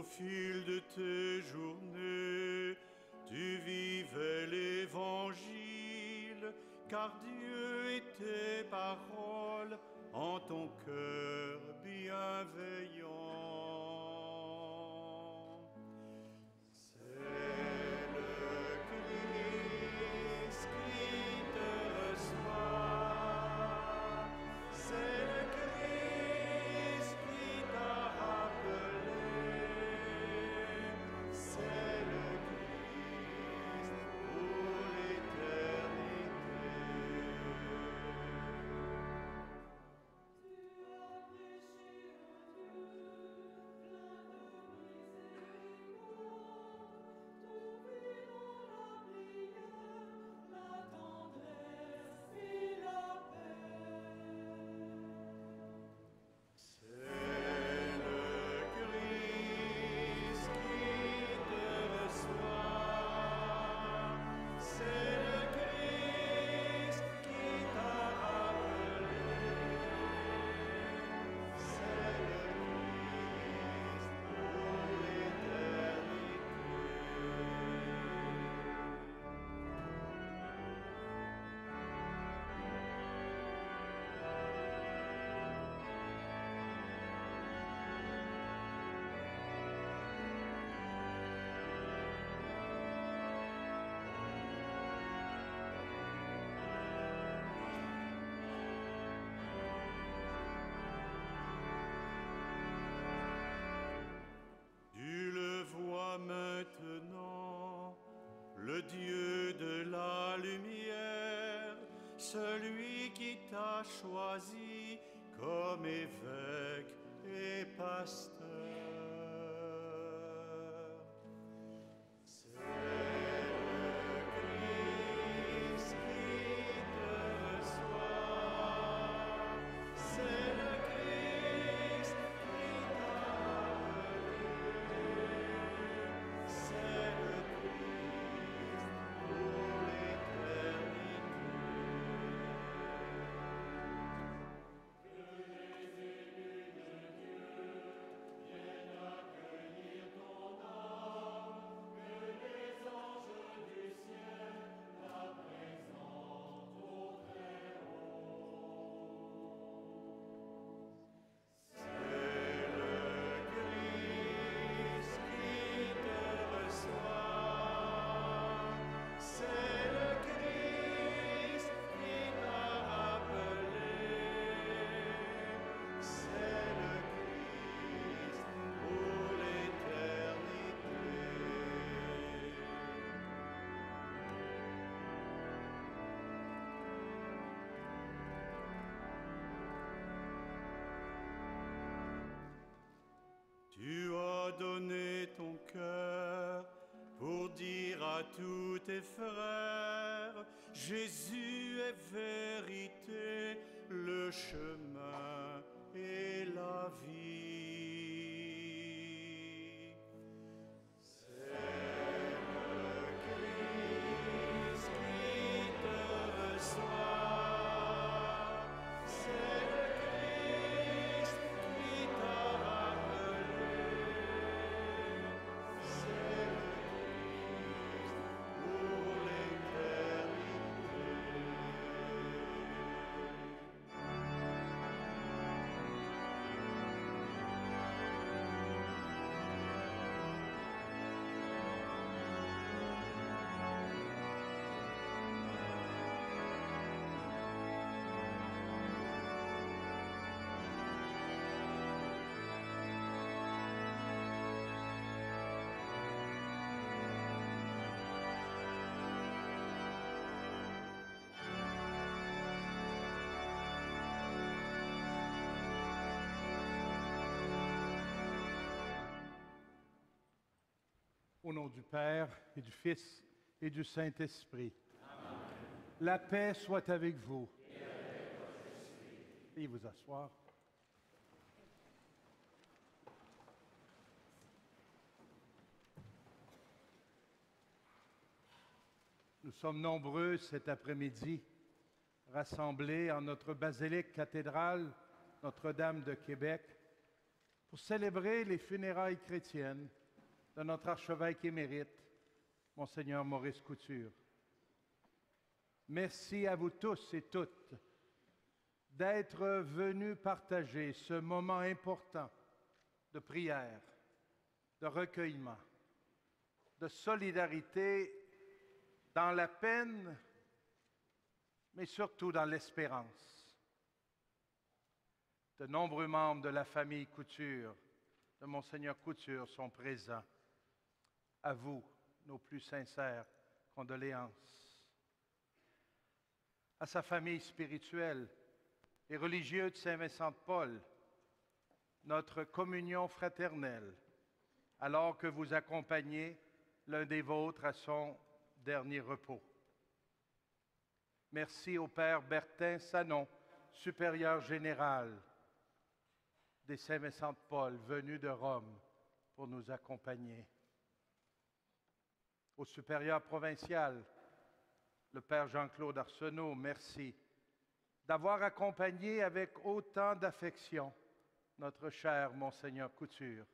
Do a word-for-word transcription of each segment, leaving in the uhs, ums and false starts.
Au fil de tes journées, tu vivais l'Évangile, car Dieu et tes paroles en ton cœur bienveillant. C'est le Christ qui te reçoit, c'est le Christ qui t'a rappelé, c'est le Christ pour l'éternité. Tu as prêché un Dieu plein de miséricorde, trouvé dans la prière la tendresse et la paix. C'est le Christ qui te reçoit, c'est le Christ qui t'a rappelé, c'est le Christ pour l'éternité. Tu le vois maintenant, le Dieu de la lumière, celui qui t'a choisi comme évêque et pasteur. C'est le Christ qui te reçoit, c'est le Christ qui t'a rappelé, c'est le Christ pour l'éternité. C'est le Christ qui te reçoit, c'est le Christ qui t'a rappelé, c'est le Christ pour l'éternité. Tu as donné ton cœur pour dire à tous tes frères, Jésus est vérité, le chemin et la vie. C'est le Christ qui te reçoit, c'est le Christ qui t'a rappelé, c'est le Christ pour l'éternité. Au nom du Père, et du Fils, et du Saint-Esprit. La paix soit avec vous. Veuillez vous asseoir. Nous sommes nombreux cet après-midi, rassemblés en notre basilique cathédrale Notre-Dame de Québec, pour célébrer les funérailles chrétiennes de notre archevêque émérite, Monseigneur Maurice Couture. Merci à vous tous et toutes d'être venus partager ce moment important de prière, de recueillement, de solidarité dans la peine, mais surtout dans l'espérance. De nombreux membres de la famille Couture, de Monseigneur Couture, sont présents. À vous, nos plus sincères condoléances. À sa famille spirituelle et religieuse de Saint-Vincent de Paul, notre communion fraternelle, alors que vous accompagnez l'un des vôtres à son dernier repos. Merci au Père Bertin Sanon, supérieur général des Saint-Vincent de Paul, venu de Rome pour nous accompagner. Au supérieur provincial, le Père Jean-Claude Arsenault, merci d'avoir accompagné avec autant d'affection notre cher Monseigneur Couture.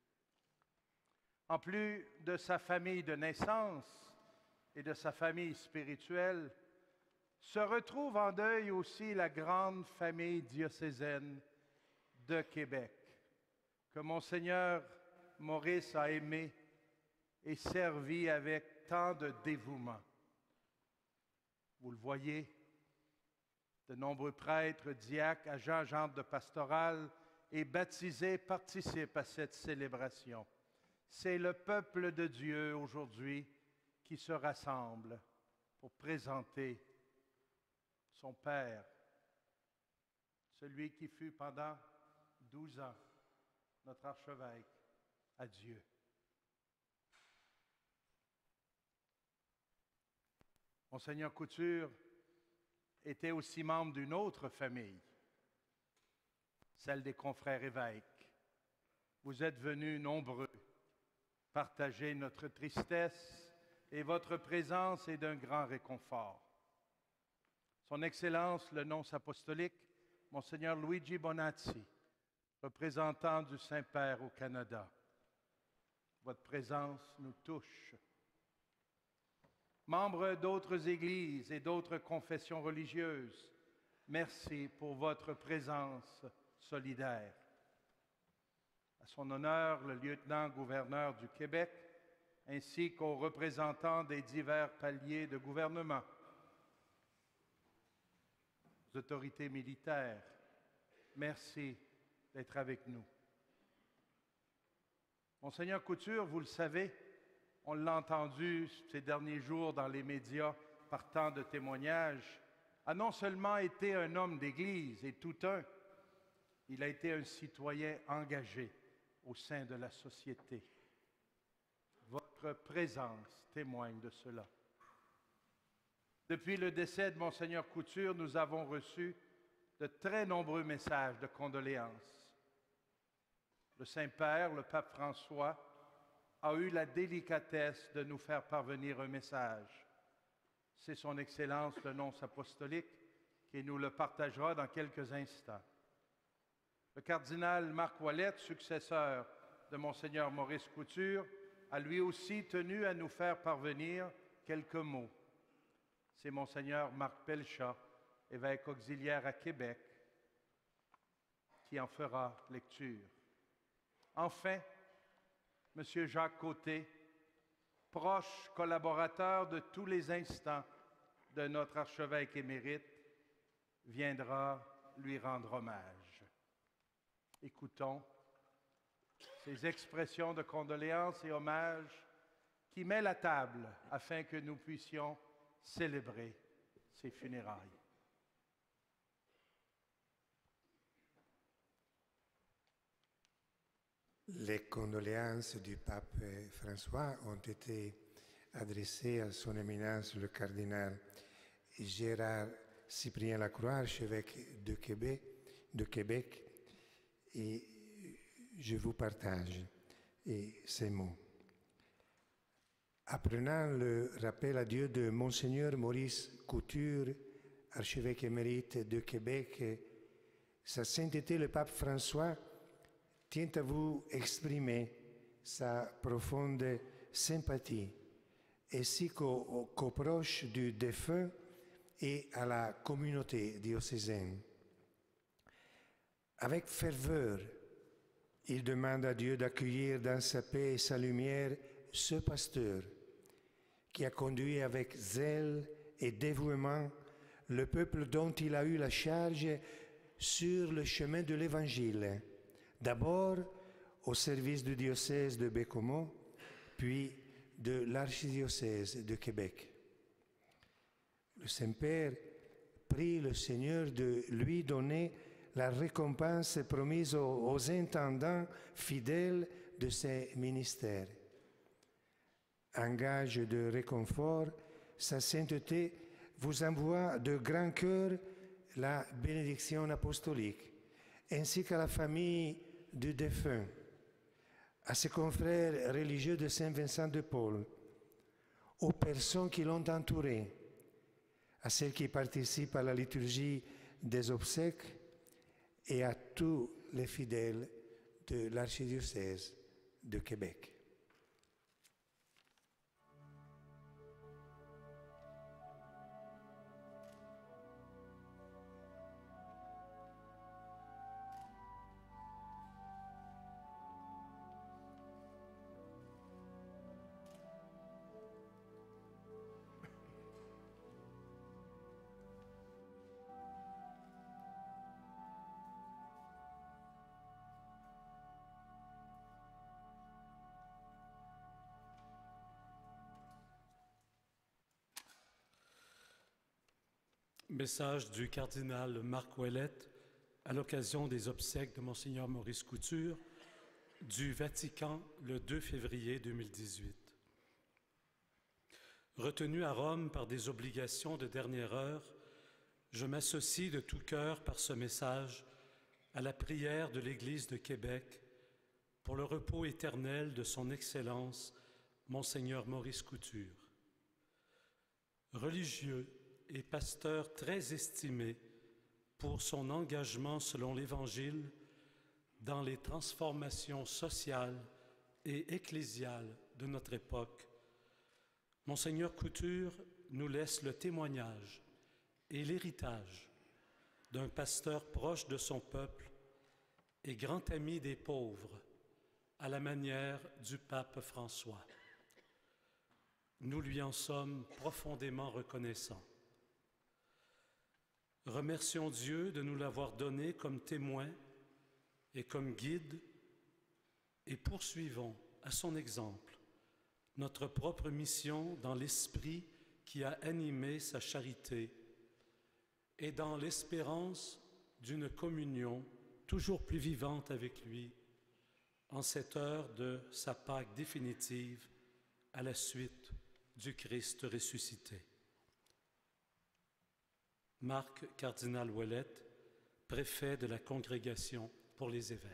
En plus de sa famille de naissance et de sa famille spirituelle, se retrouve en deuil aussi la grande famille diocésaine de Québec, que Monseigneur Maurice a aimé et servi avec tant de dévouement. Vous le voyez, de nombreux prêtres, diacres, agents, agentes de pastoral et baptisés participent à cette célébration. C'est le peuple de Dieu aujourd'hui qui se rassemble pour présenter son Père, celui qui fut pendant douze ans notre archevêque, à Dieu. Monseigneur Couture était aussi membre d'une autre famille, celle des confrères évêques. Vous êtes venus nombreux partager notre tristesse et votre présence est d'un grand réconfort. Son Excellence, le nonce apostolique, Monseigneur Luigi Bonazzi, représentant du Saint-Père au Canada. Votre présence nous touche. Membres d'autres églises et d'autres confessions religieuses, merci pour votre présence solidaire. À son honneur, le lieutenant-gouverneur du Québec, ainsi qu'aux représentants des divers paliers de gouvernement, aux autorités militaires, merci d'être avec nous. Monseigneur Couture, vous le savez, on l'a entendu ces derniers jours dans les médias par tant de témoignages, a non seulement été un homme d'Église et tout un, il a été un citoyen engagé au sein de la société. Votre présence témoigne de cela. Depuis le décès de Monseigneur Couture, nous avons reçu de très nombreux messages de condoléances. Le Saint-Père, le pape François, a eu la délicatesse de nous faire parvenir un message. C'est son Excellence, le nonce apostolique, qui nous le partagera dans quelques instants. Le cardinal Marc Ouellette, successeur de Monseigneur Maurice Couture, a lui aussi tenu à nous faire parvenir quelques mots. C'est Monseigneur Marc Pelchat, évêque auxiliaire à Québec, qui en fera lecture. Enfin, M. Jacques Côté, proche collaborateur de tous les instants de notre archevêque émérite, viendra lui rendre hommage. Écoutons ces expressions de condoléances et hommages qui met la table afin que nous puissions célébrer ces funérailles. Les condoléances du pape François ont été adressées à son éminence le cardinal Gérard Cyprien Lacroix, archevêque de Québec, de Québec, et je vous partage ces mots. Apprenant le rappel à Dieu de Monseigneur Maurice Couture, archevêque émérite de Québec, Sa Sainteté le pape François tient à vous exprimer sa profonde sympathie, ainsi qu'aux, qu'aux proches du défunt et à la communauté diocésaine. Avec ferveur, il demande à Dieu d'accueillir dans sa paix et sa lumière ce pasteur qui a conduit avec zèle et dévouement le peuple dont il a eu la charge sur le chemin de l'Évangile, d'abord au service du diocèse de Baie-Comeau, puis de l'archidiocèse de Québec. Le Saint-Père prie le Seigneur de lui donner la récompense promise aux, aux intendants fidèles de ces ministères. En gage de réconfort, sa sainteté vous envoie de grand cœur la bénédiction apostolique, ainsi qu'à la famille du défunt, à ses confrères religieux de Saint-Vincent de Paul, aux personnes qui l'ont entouré, à celles qui participent à la liturgie des obsèques et à tous les fidèles de l'archidiocèse de Québec. Message du cardinal Marc Ouellette à l'occasion des obsèques de Monseigneur Maurice Couture du Vatican le deux février deux mille dix-huit. Retenu à Rome par des obligations de dernière heure, je m'associe de tout cœur par ce message à la prière de l'Église de Québec pour le repos éternel de son Excellence, Monseigneur Maurice Couture. Religieux et pasteur très estimé pour son engagement selon l'Évangile dans les transformations sociales et ecclésiales de notre époque, Monseigneur Couture nous laisse le témoignage et l'héritage d'un pasteur proche de son peuple et grand ami des pauvres, à la manière du pape François. Nous lui en sommes profondément reconnaissants. Remercions Dieu de nous l'avoir donné comme témoin et comme guide et poursuivons à son exemple notre propre mission dans l'esprit qui a animé sa charité et dans l'espérance d'une communion toujours plus vivante avec lui en cette heure de sa Pâque définitive à la suite du Christ ressuscité. Marc Cardinal Ouellette, préfet de la Congrégation pour les évêques.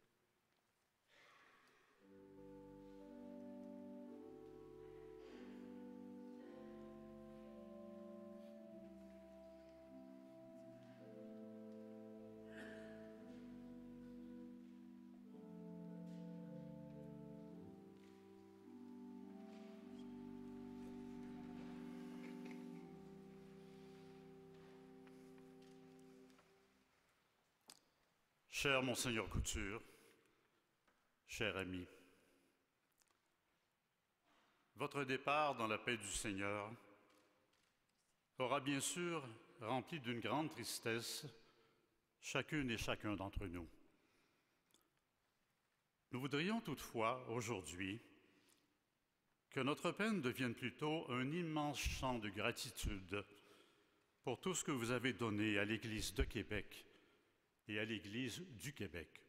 Cher Monseigneur Couture, cher ami, votre départ dans la paix du Seigneur aura bien sûr rempli d'une grande tristesse chacune et chacun d'entre nous. Nous voudrions toutefois aujourd'hui que notre peine devienne plutôt un immense chant de gratitude pour tout ce que vous avez donné à l'Église de Québec et à l'Église du Québec.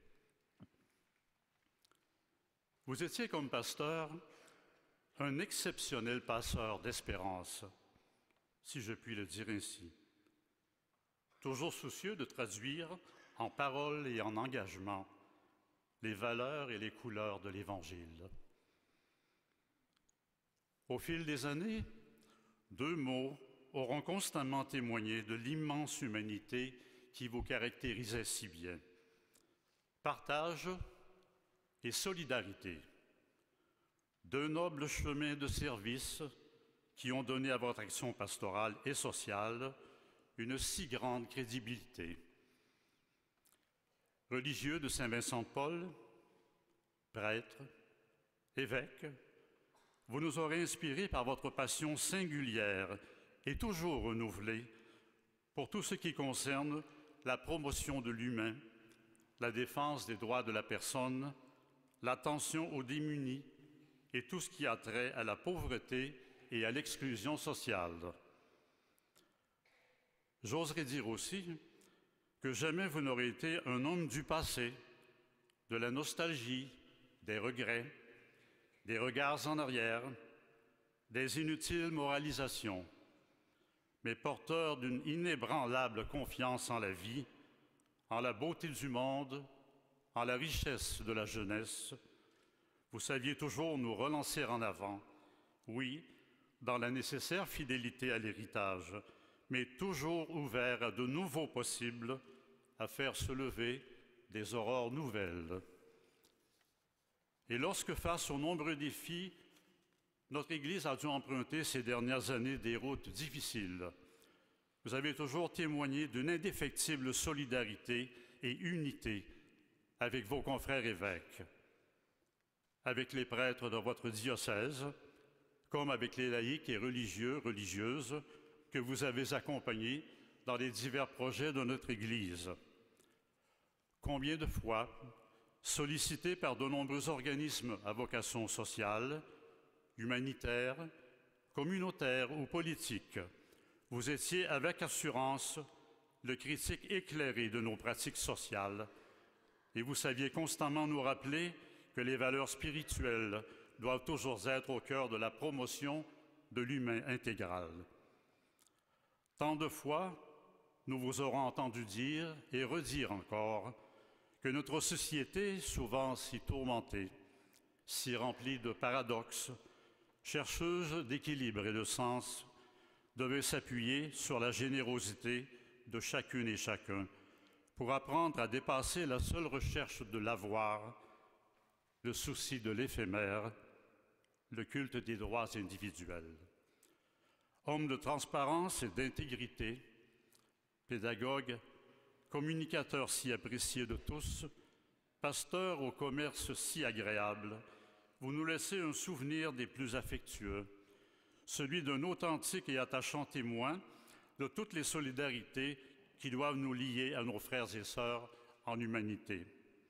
Vous étiez comme pasteur un exceptionnel passeur d'espérance, si je puis le dire ainsi, toujours soucieux de traduire en paroles et en engagement les valeurs et les couleurs de l'Évangile. Au fil des années, deux mots auront constamment témoigné de l'immense humanité qui vous caractérisait si bien. Partage et solidarité. Deux nobles chemins de service qui ont donné à votre action pastorale et sociale une si grande crédibilité. Religieux de Saint-Vincent-de-Paul, prêtres, évêques, vous nous aurez inspirés par votre passion singulière et toujours renouvelée pour tout ce qui concerne la promotion de l'humain, la défense des droits de la personne, l'attention aux démunis et tout ce qui a trait à la pauvreté et à l'exclusion sociale. J'oserais dire aussi que jamais vous n'aurez été un homme du passé, de la nostalgie, des regrets, des regards en arrière, des inutiles moralisations, mais porteur d'une inébranlable confiance en la vie, en la beauté du monde, en la richesse de la jeunesse. Vous saviez toujours nous relancer en avant, oui, dans la nécessaire fidélité à l'héritage, mais toujours ouvert à de nouveaux possibles, à faire se lever des aurores nouvelles. Et lorsque, face aux nombreux défis, notre Église a dû emprunter ces dernières années des routes difficiles, vous avez toujours témoigné d'une indéfectible solidarité et unité avec vos confrères évêques, avec les prêtres de votre diocèse, comme avec les laïcs et religieux, religieuses que vous avez accompagnés dans les divers projets de notre Église. Combien de fois, sollicités par de nombreux organismes à vocation sociale, humanitaire, communautaire ou politique, vous étiez avec assurance le critique éclairé de nos pratiques sociales et vous saviez constamment nous rappeler que les valeurs spirituelles doivent toujours être au cœur de la promotion de l'humain intégral. Tant de fois, nous vous aurons entendu dire et redire encore que notre société, souvent si tourmentée, si remplie de paradoxes, chercheuse d'équilibre et de sens, devait s'appuyer sur la générosité de chacune et chacun pour apprendre à dépasser la seule recherche de l'avoir, le souci de l'éphémère, le culte des droits individuels. Homme de transparence et d'intégrité, pédagogue, communicateur si apprécié de tous, pasteur au commerce si agréable, vous nous laissez un souvenir des plus affectueux, celui d'un authentique et attachant témoin de toutes les solidarités qui doivent nous lier à nos frères et sœurs en humanité.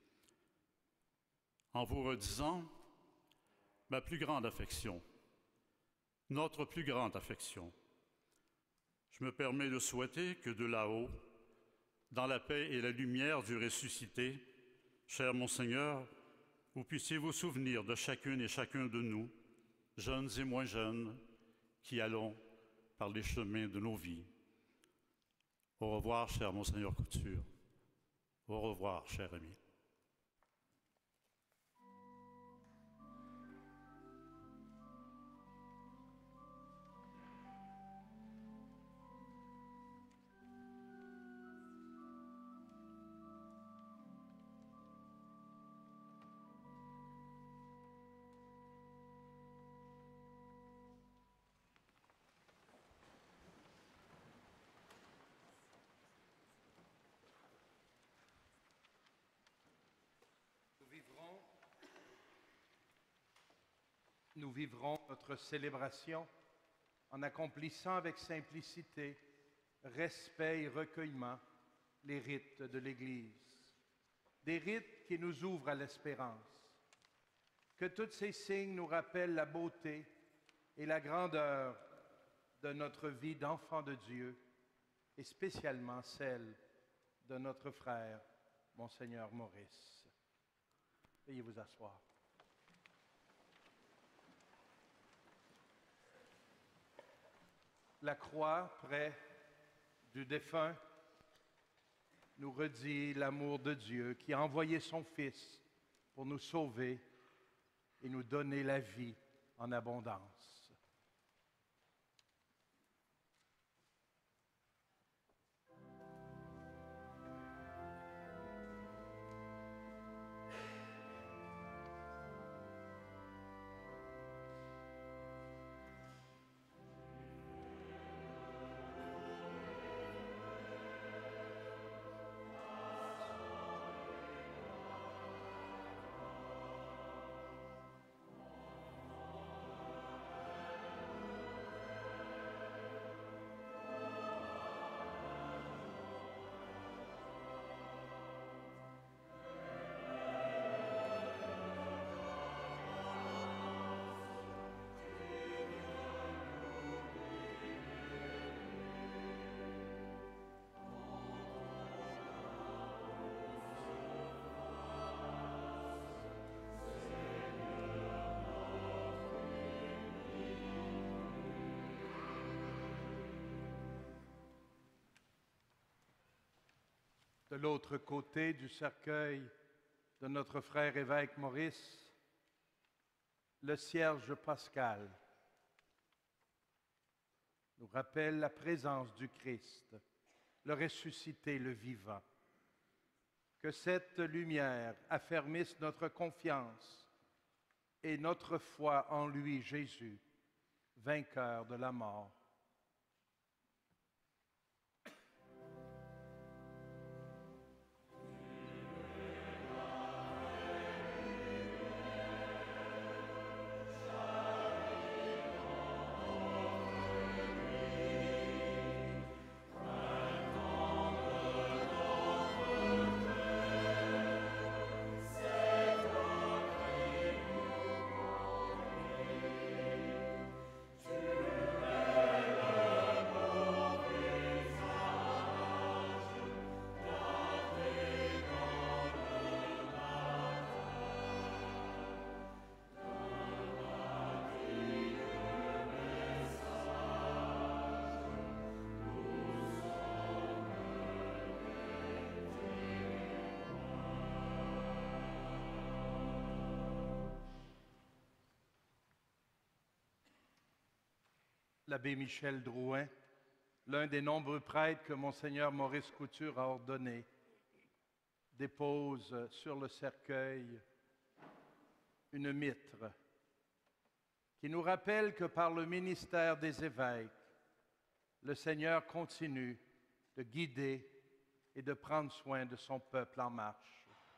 En vous redisant ma plus grande affection, notre plus grande affection, je me permets de souhaiter que de là-haut, dans la paix et la lumière du ressuscité, cher Monseigneur, vous puissiez vous souvenir de chacune et chacun de nous, jeunes et moins jeunes, qui allons par les chemins de nos vies. Au revoir, cher Monseigneur Couture. Au revoir, cher ami. Nous vivrons notre célébration en accomplissant avec simplicité, respect et recueillement les rites de l'Église. Des rites qui nous ouvrent à l'espérance. Que tous ces signes nous rappellent la beauté et la grandeur de notre vie d'enfant de Dieu et spécialement celle de notre frère, Monseigneur Maurice. Veuillez vous asseoir. La croix près du défunt nous redit l'amour de Dieu qui a envoyé son Fils pour nous sauver et nous donner la vie en abondance. De l'autre côté du cercueil de notre frère évêque Maurice, le cierge pascal nous rappelle la présence du Christ, le ressuscité, le vivant. Que cette lumière affermisse notre confiance et notre foi en lui, Jésus, vainqueur de la mort. L'abbé Michel Drouin, l'un des nombreux prêtres que Monseigneur Maurice Couture a ordonnés, dépose sur le cercueil une mitre qui nous rappelle que par le ministère des évêques, le Seigneur continue de guider et de prendre soin de son peuple en marche.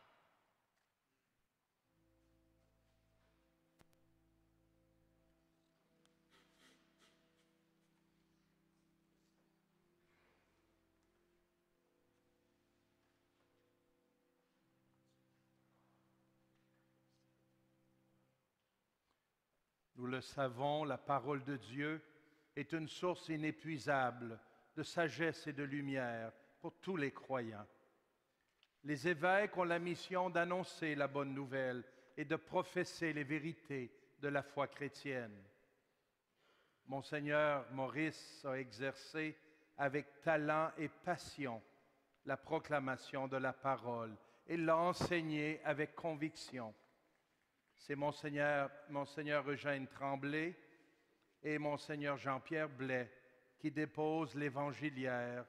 Nous le savons, la parole de Dieu est une source inépuisable de sagesse et de lumière pour tous les croyants. Les évêques ont la mission d'annoncer la bonne nouvelle et de professer les vérités de la foi chrétienne. Monseigneur Maurice a exercé avec talent et passion la proclamation de la parole et l'a enseignée avec conviction. C'est Monseigneur, Monseigneur Eugène Tremblay et Monseigneur Jean-Pierre Blais qui déposent l'évangiliaire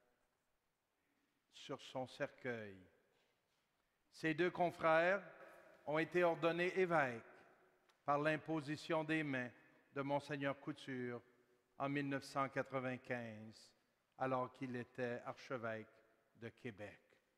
sur son cercueil. Ces deux confrères ont été ordonnés évêques par l'imposition des mains de Monseigneur Couture en mille neuf cent quatre-vingt-quinze, alors qu'il était archevêque de Québec.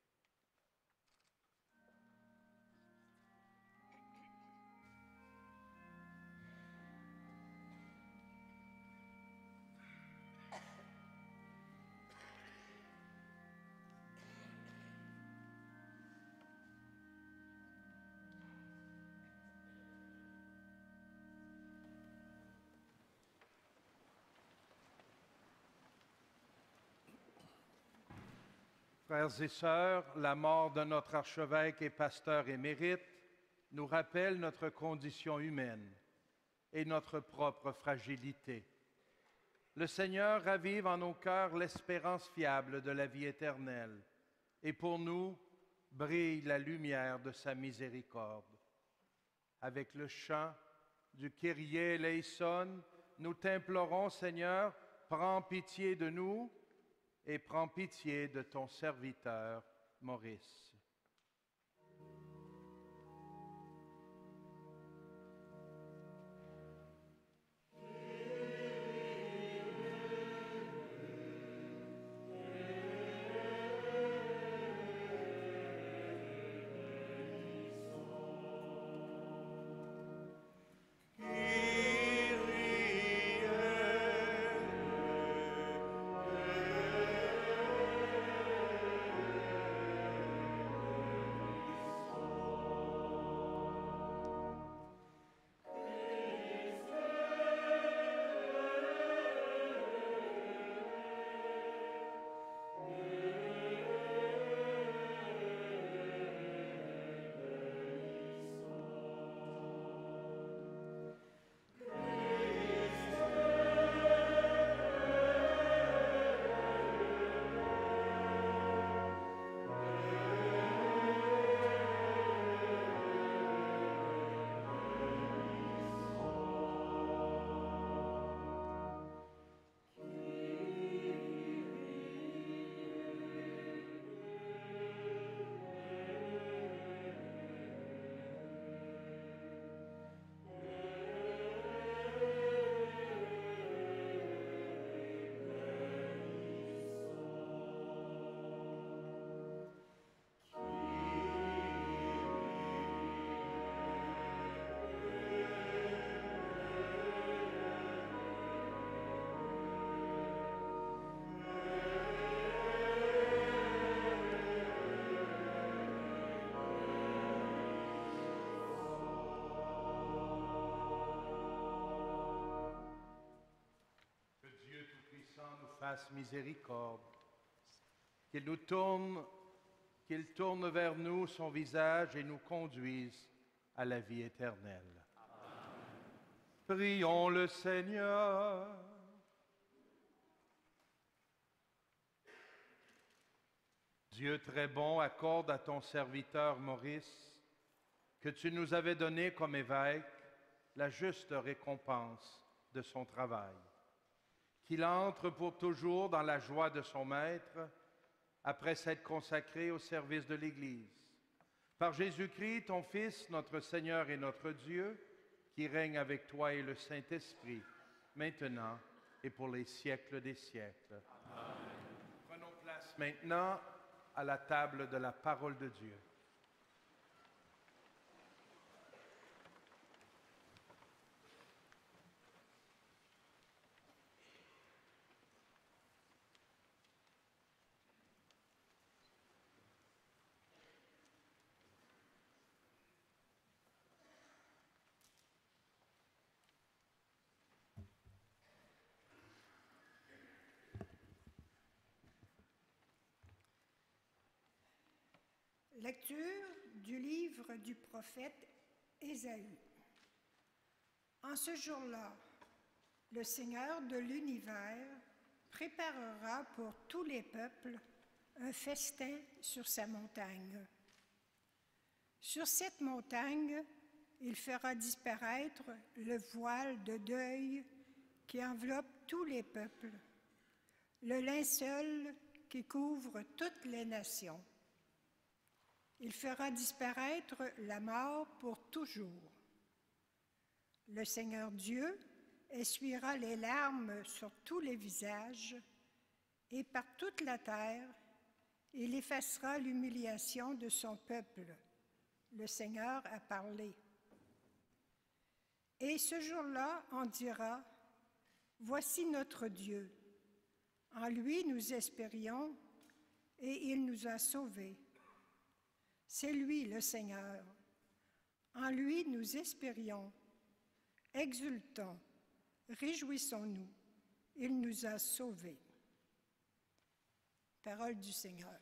Frères et sœurs, la mort de notre archevêque et pasteur émérite nous rappelle notre condition humaine et notre propre fragilité. Le Seigneur ravive en nos cœurs l'espérance fiable de la vie éternelle, et pour nous brille la lumière de sa miséricorde. Avec le chant du Kyrie eleison, nous t'implorons, Seigneur, prends pitié de nous et prends pitié de ton serviteur Maurice. Kyrie fasse miséricorde, qu'il nous tourne, qu'il tourne vers nous son visage et nous conduise à la vie éternelle. Amen. Prions le Seigneur. Dieu très bon, accorde à ton serviteur Maurice, que tu nous avais donné comme évêque, la juste récompense de son travail. Qu'il entre pour toujours dans la joie de son maître, après s'être consacré au service de l'Église. Par Jésus-Christ, ton Fils, notre Seigneur et notre Dieu, qui règne avec toi et le Saint-Esprit, maintenant et pour les siècles des siècles. Amen. Prenons place maintenant à la table de la parole de Dieu. Lecture du livre du prophète Ésaïe. En ce jour-là, le Seigneur de l'univers préparera pour tous les peuples un festin sur sa montagne. Sur cette montagne, il fera disparaître le voile de deuil qui enveloppe tous les peuples, le linceul qui couvre toutes les nations. Il fera disparaître la mort pour toujours. Le Seigneur Dieu essuiera les larmes sur tous les visages et par toute la terre, il effacera l'humiliation de son peuple. Le Seigneur a parlé. Et ce jour-là, on dira, « Voici notre Dieu. En lui nous espérions et il nous a sauvés. C'est lui le Seigneur. En lui nous espérions. Exultons, réjouissons-nous. Il nous a sauvés. » Parole du Seigneur.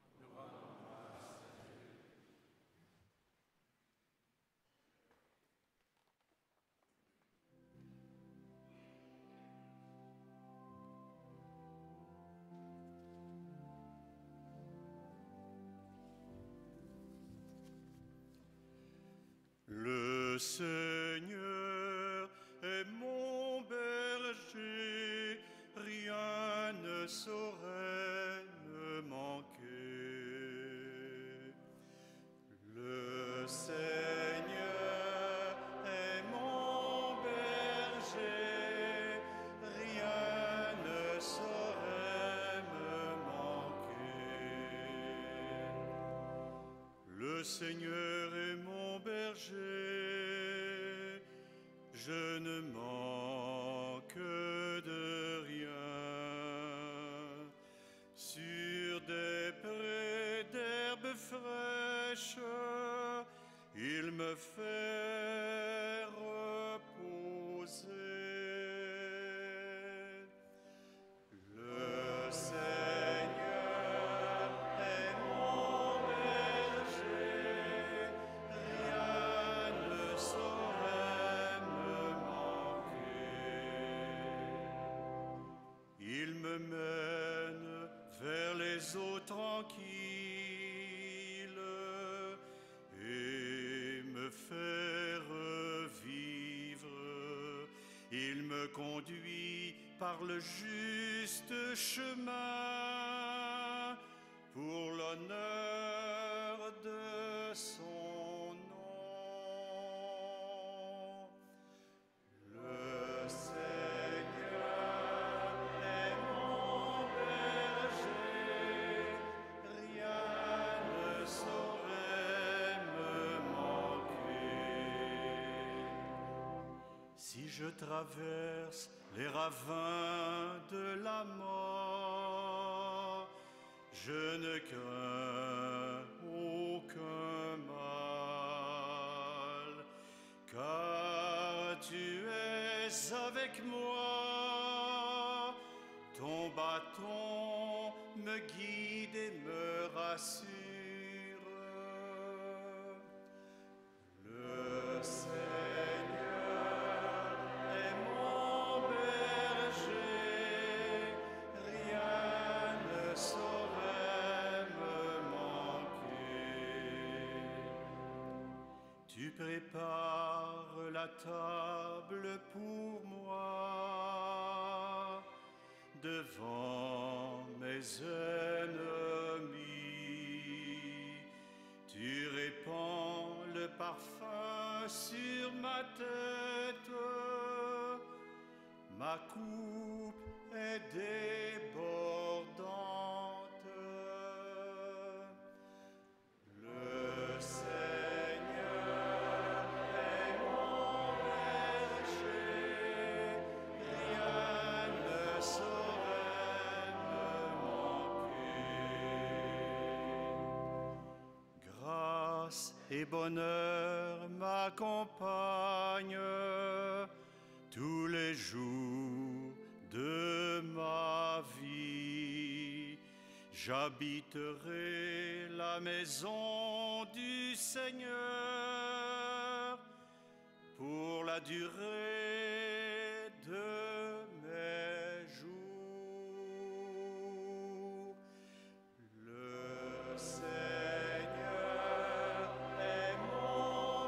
Le Seigneur est mon berger, rien ne saurait me manquer. Le Seigneur est mon berger, rien ne saurait me manquer. Le Seigneur est mon berger, je ne manque de rien. Sur des prés d'herbes fraîches, il me fait reposer. Le Seigneur est mon berger, rien ne saurait me manquer. Il me mène vers les eaux tranquilles et me fait revivre. Il me conduit par le juste chemin pour l'honneur de son nom. Le Seigneur est mon berger, rien ne saurait me manquer. Si je traverse les ravins de la mort, je ne crains aucun mal, car tu es avec moi, ton bâton me guide et me rassure. Le Seigneur est mon berger, rien ne saurait me manquer. Tu prépares la table pour moi devant mes ennemis. Tu répands le parfum sur ma tête. Ma coupe est débordante. Le Seigneur est mon berger, rien ne saurait me manquer. Grâce et bonheur m'accompagnent tous les jours de ma vie. J'habiterai la maison du Seigneur pour la durée de mes jours. Le Seigneur est mon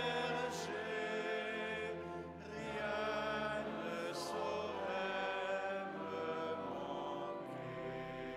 berger, rien ne saurait me manquer.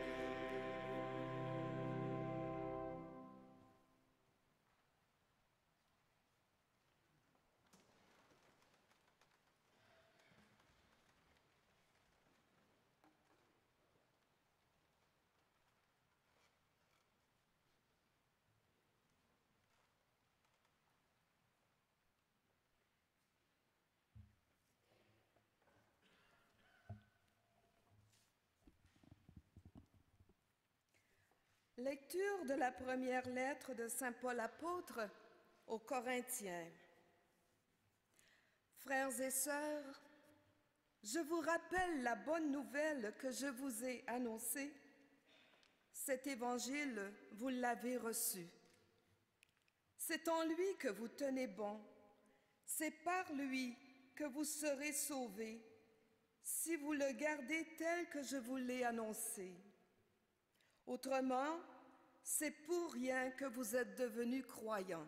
Lecture de la première lettre de Saint Paul apôtre aux Corinthiens. Frères et sœurs, je vous rappelle la bonne nouvelle que je vous ai annoncée. Cet évangile, vous l'avez reçu. C'est en lui que vous tenez bon. C'est par lui que vous serez sauvés, si vous le gardez tel que je vous l'ai annoncé. Autrement, c'est pour rien que vous êtes devenus croyants.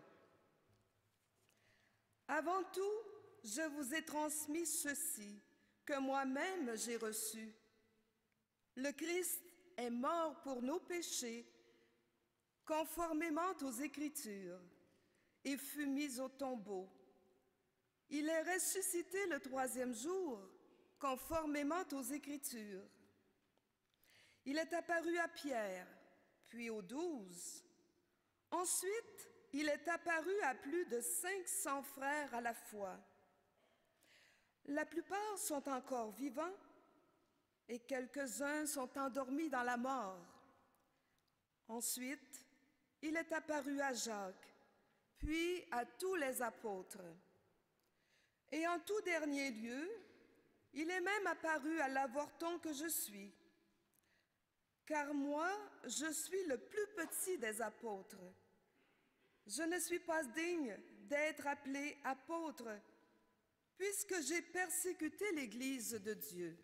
Avant tout, je vous ai transmis ceci, que moi-même j'ai reçu. Le Christ est mort pour nos péchés, conformément aux Écritures, et fut mis au tombeau. Il est ressuscité le troisième jour, conformément aux Écritures. Il est apparu à Pierre, puis aux douze. Ensuite, il est apparu à plus de cinq cents frères à la fois. La plupart sont encore vivants et quelques-uns sont endormis dans la mort. Ensuite, il est apparu à Jacques, puis à tous les apôtres. Et en tout dernier lieu, il est même apparu à l'avorton que je suis. Car moi, je suis le plus petit des apôtres. Je ne suis pas digne d'être appelé apôtre, puisque j'ai persécuté l'Église de Dieu.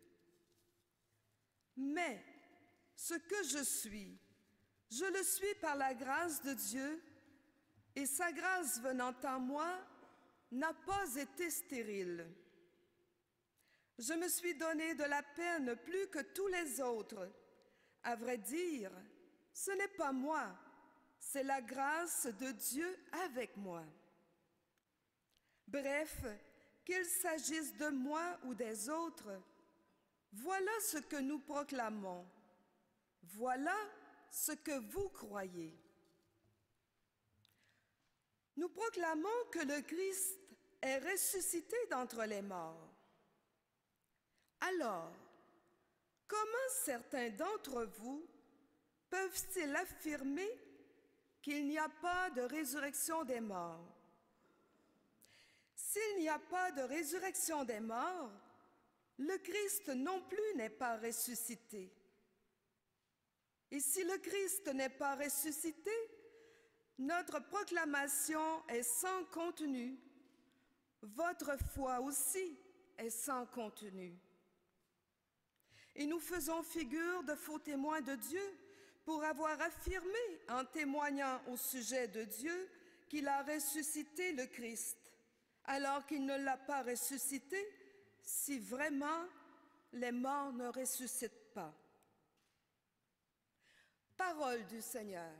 Mais ce que je suis, je le suis par la grâce de Dieu, et sa grâce venant en moi n'a pas été stérile. Je me suis donné de la peine plus que tous les autres. À vrai dire, ce n'est pas moi, c'est la grâce de Dieu avec moi. Bref, qu'il s'agisse de moi ou des autres, voilà ce que nous proclamons. Voilà ce que vous croyez. Nous proclamons que le Christ est ressuscité d'entre les morts. Alors, comment certains d'entre vous peuvent-ils affirmer qu'il n'y a pas de résurrection des morts? S'il n'y a pas de résurrection des morts, le Christ non plus n'est pas ressuscité. Et si le Christ n'est pas ressuscité, notre proclamation est sans contenu. Votre foi aussi est sans contenu. Et nous faisons figure de faux témoins de Dieu pour avoir affirmé en témoignant au sujet de Dieu qu'il a ressuscité le Christ, alors qu'il ne l'a pas ressuscité si vraiment les morts ne ressuscitent pas. Parole du Seigneur.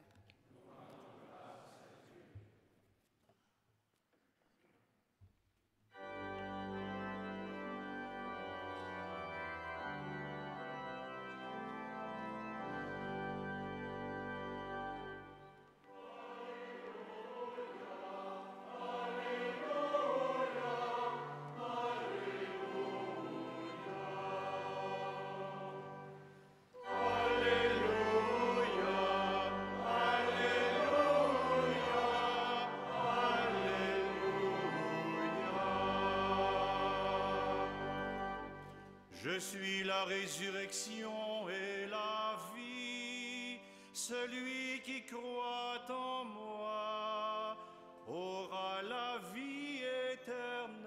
Je suis la résurrection et la vie. Celui qui croit en moi aura la vie éternelle.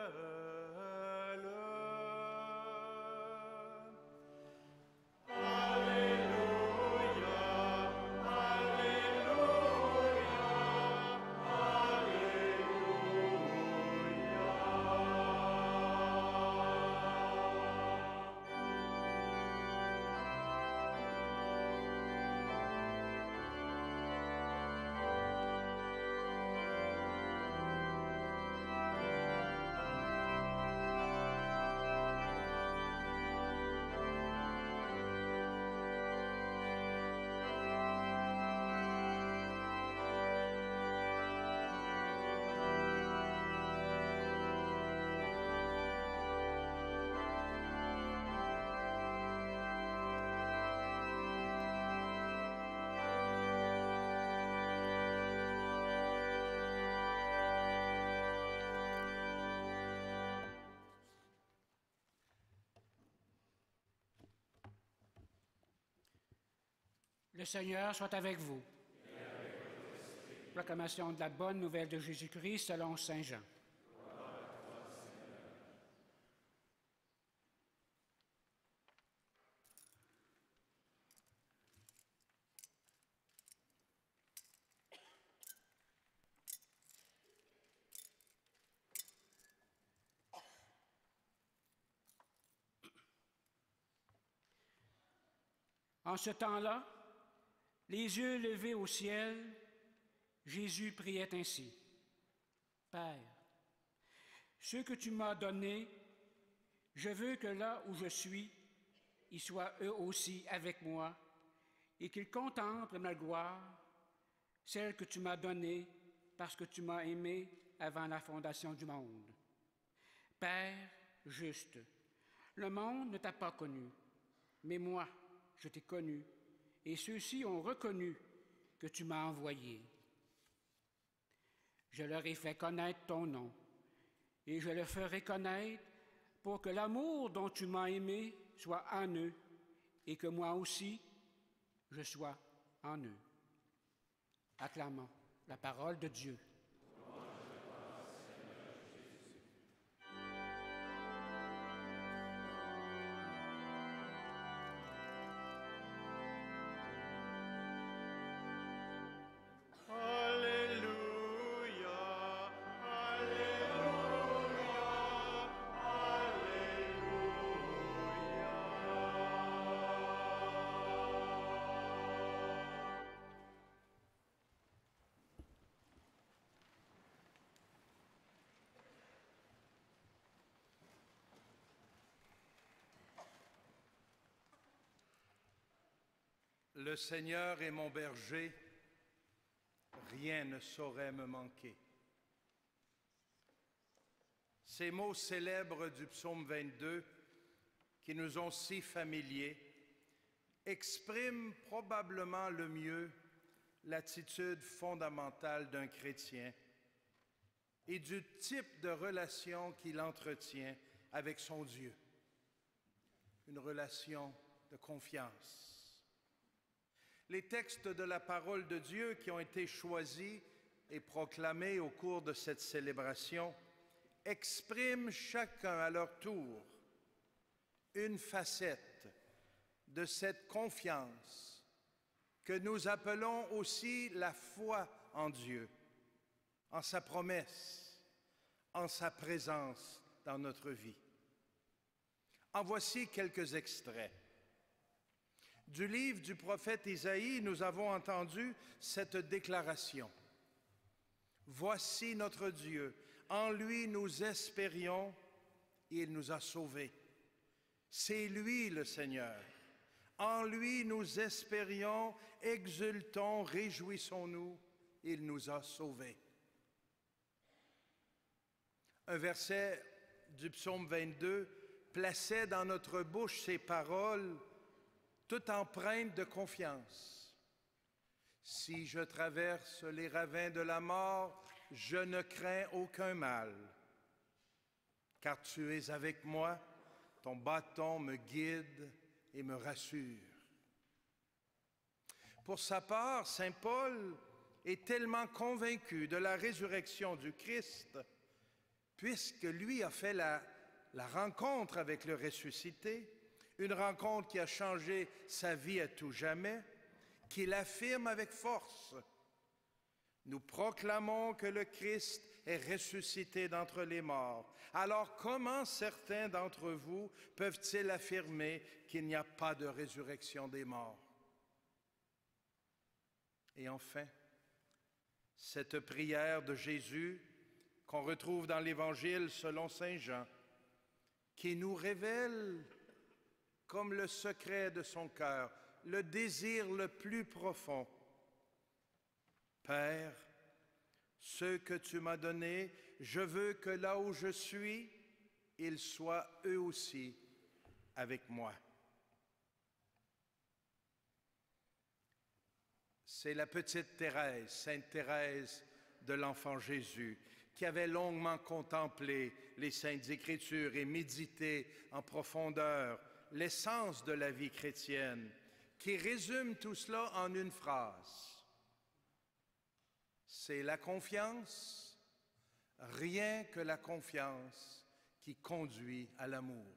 Le Seigneur soit avec vous. Proclamation de la bonne nouvelle de Jésus-Christ selon saint Jean. En ce temps-là, les yeux levés au ciel, Jésus priait ainsi. Père, ceux que tu m'as donnés, je veux que là où je suis, ils soient eux aussi avec moi et qu'ils contemplent ma gloire, celle que tu m'as donnée parce que tu m'as aimé avant la fondation du monde. Père juste, le monde ne t'a pas connu, mais moi, je t'ai connu, et ceux-ci ont reconnu que tu m'as envoyé. Je leur ai fait connaître ton nom, et je le ferai connaître pour que l'amour dont tu m'as aimé soit en eux, et que moi aussi, je sois en eux. Acclamons la parole de Dieu. Le Seigneur est mon berger, rien ne saurait me manquer. Ces mots célèbres du psaume vingt-deux, qui nous ont si familiers, expriment probablement le mieux l'attitude fondamentale d'un chrétien et du type de relation qu'il entretient avec son Dieu. Une relation de confiance. Les textes de la parole de Dieu qui ont été choisis et proclamés au cours de cette célébration expriment chacun à leur tour une facette de cette confiance que nous appelons aussi la foi en Dieu, en sa promesse, en sa présence dans notre vie. En voici quelques extraits. Du livre du prophète Isaïe, nous avons entendu cette déclaration. « Voici notre Dieu, en lui nous espérions, il nous a sauvés. C'est lui le Seigneur. En lui nous espérions, exultons, réjouissons-nous, il nous a sauvés. » Un verset du psaume vingt-deux plaçait dans notre bouche ces paroles toute empreinte de confiance. « Si je traverse les ravins de la mort, je ne crains aucun mal, car tu es avec moi, ton bâton me guide et me rassure. » Pour sa part, saint Paul est tellement convaincu de la résurrection du Christ, puisque lui a fait la, la rencontre avec le ressuscité, une rencontre qui a changé sa vie à tout jamais, qu'il affirme avec force. Nous proclamons que le Christ est ressuscité d'entre les morts. Alors comment certains d'entre vous peuvent-ils affirmer qu'il n'y a pas de résurrection des morts? Et enfin, cette prière de Jésus qu'on retrouve dans l'Évangile selon saint Jean, qui nous révèle comme le secret de son cœur, le désir le plus profond. Père, ceux que tu m'as donnés, je veux que là où je suis, ils soient eux aussi avec moi. C'est la petite Thérèse, sainte Thérèse de l'Enfant Jésus, qui avait longuement contemplé les Saintes Écritures et médité en profondeur l'essence de la vie chrétienne, qui résume tout cela en une phrase. C'est la confiance, rien que la confiance qui conduit à l'amour.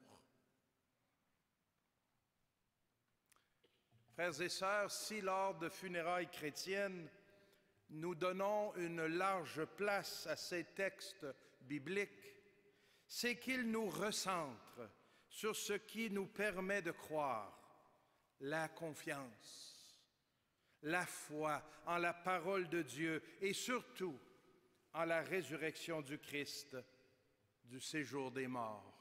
Frères et sœurs, si lors de funérailles chrétiennes, nous donnons une large place à ces textes bibliques, c'est qu'ils nous recentrent sur ce qui nous permet de croire, la confiance, la foi en la parole de Dieu et surtout en la résurrection du Christ du séjour des morts.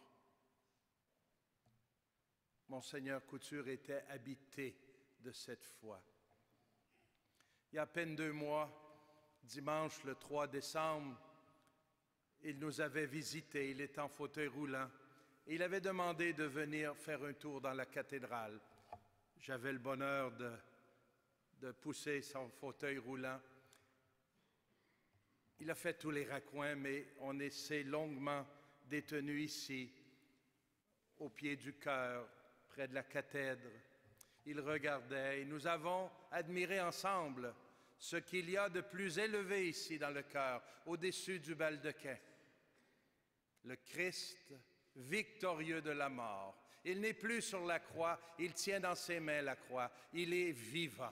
Monseigneur Couture était habité de cette foi. Il y a à peine deux mois, dimanche le trois décembre, il nous avait visités, il était en fauteuil roulant. Il avait demandé de venir faire un tour dans la cathédrale. J'avais le bonheur de, de pousser son fauteuil roulant. Il a fait tous les raccoins, mais on s'est longuement détenu ici, au pied du chœur, près de la cathèdre. Il regardait et nous avons admiré ensemble ce qu'il y a de plus élevé ici dans le chœur, au-dessus du baldaquin. Le Christ victorieux de la mort. Il n'est plus sur la croix, il tient dans ses mains la croix, il est vivant.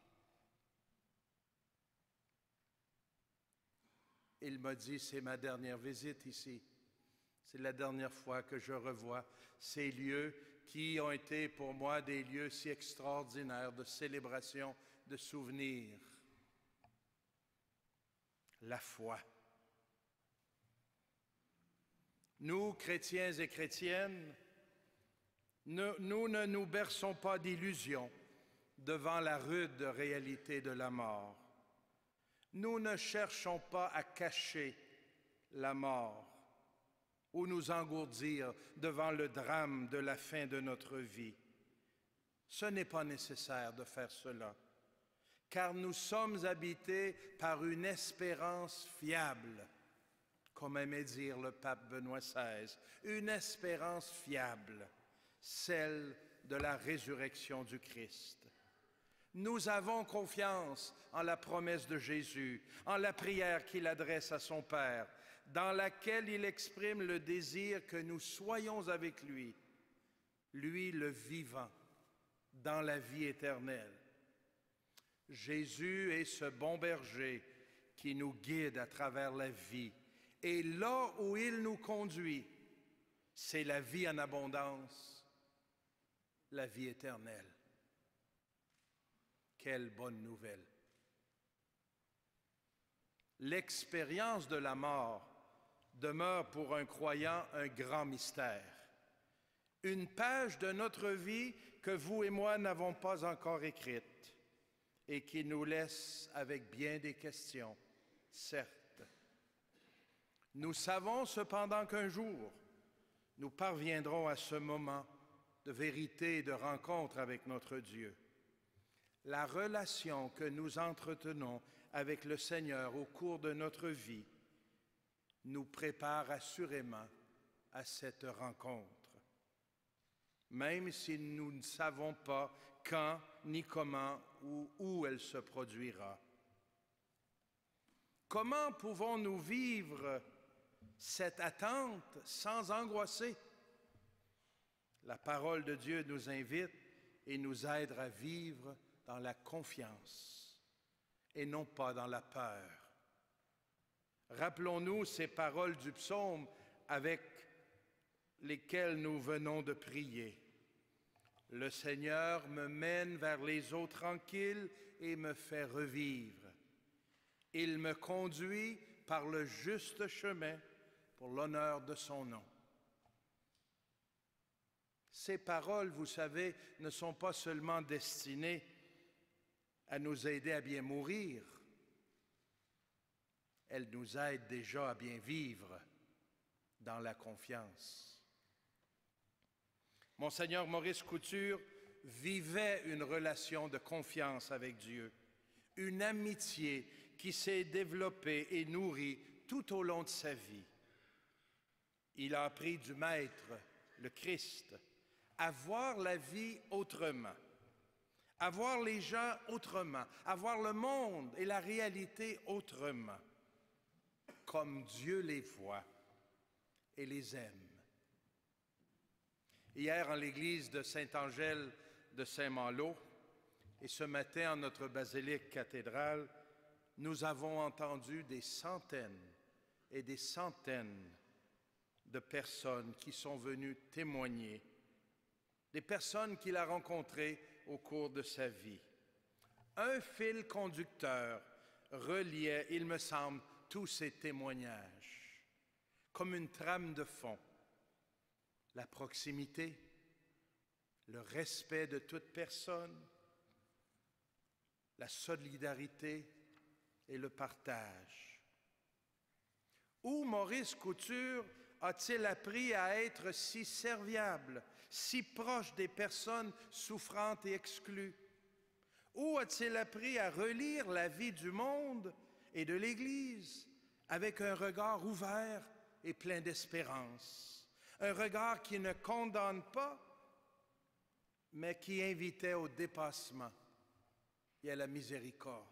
Il m'a dit, c'est ma dernière visite ici. C'est la dernière fois que je revois ces lieux qui ont été pour moi des lieux si extraordinaires de célébration, de souvenirs. La foi. Nous, chrétiens et chrétiennes, ne, nous ne nous berçons pas d'illusions devant la rude réalité de la mort. Nous ne cherchons pas à cacher la mort ou nous engourdir devant le drame de la fin de notre vie. Ce n'est pas nécessaire de faire cela, car nous sommes habités par une espérance fiable, comme aimait dire le pape Benoît seize, une espérance fiable, celle de la résurrection du Christ. Nous avons confiance en la promesse de Jésus, en la prière qu'il adresse à son Père, dans laquelle il exprime le désir que nous soyons avec lui, lui le vivant, dans la vie éternelle. Jésus est ce bon berger qui nous guide à travers la vie. Et là où il nous conduit, c'est la vie en abondance, la vie éternelle. Quelle bonne nouvelle! L'expérience de la mort demeure pour un croyant un grand mystère. Une page de notre vie que vous et moi n'avons pas encore écrite et qui nous laisse avec bien des questions, certes. Nous savons cependant qu'un jour, nous parviendrons à ce moment de vérité et de rencontre avec notre Dieu. La relation que nous entretenons avec le Seigneur au cours de notre vie nous prépare assurément à cette rencontre, même si nous ne savons pas quand, ni comment ou où elle se produira. Comment pouvons-nous vivre cette attente sans angoisser? La parole de Dieu nous invite et nous aide à vivre dans la confiance et non pas dans la peur. Rappelons-nous ces paroles du psaume avec lesquelles nous venons de prier. Le Seigneur me mène vers les eaux tranquilles et me fait revivre. Il me conduit par le juste chemin pour l'honneur de son nom. Ces paroles, vous savez, ne sont pas seulement destinées à nous aider à bien mourir. Elles nous aident déjà à bien vivre dans la confiance. Monseigneur Maurice Couture vivait une relation de confiance avec Dieu, une amitié qui s'est développée et nourrie tout au long de sa vie. Il a appris du Maître, le Christ, à voir la vie autrement, à voir les gens autrement, à voir le monde et la réalité autrement, comme Dieu les voit et les aime. Hier, en l'église de Saint-Angèle de Saint-Malo, et ce matin en notre basilique cathédrale, nous avons entendu des centaines et des centaines de personnes qui sont venues témoigner, des personnes qu'il a rencontrées au cours de sa vie. Un fil conducteur reliait, il me semble, tous ces témoignages, comme une trame de fond. La proximité, le respect de toute personne, la solidarité et le partage. Où Maurice Couture a-t-il appris à être si serviable, si proche des personnes souffrantes et exclues? Où a-t-il appris à relire la vie du monde et de l'Église avec un regard ouvert et plein d'espérance? Un regard qui ne condamne pas, mais qui invitait au dépassement et à la miséricorde.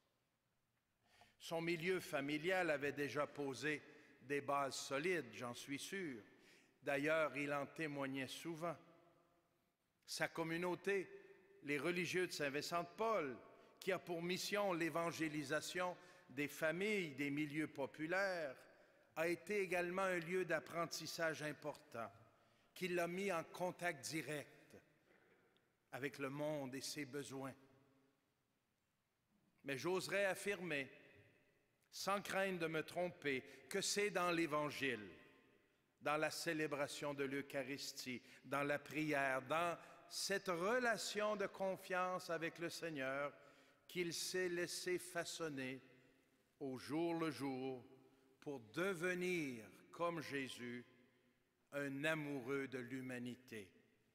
Son milieu familial avait déjà posé des bases solides, j'en suis sûr. D'ailleurs, il en témoignait souvent. Sa communauté, les religieux de Saint-Vincent-de-Paul, qui a pour mission l'évangélisation des familles, des milieux populaires, a été également un lieu d'apprentissage important, qui l'a mis en contact direct avec le monde et ses besoins. Mais j'oserais affirmer, sans crainte de me tromper, que c'est dans l'Évangile, dans la célébration de l'Eucharistie, dans la prière, dans cette relation de confiance avec le Seigneur, qu'il s'est laissé façonner au jour le jour pour devenir, comme Jésus, un amoureux de l'humanité.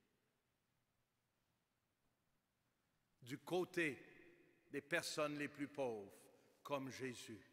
Du côté des personnes les plus pauvres, comme Jésus.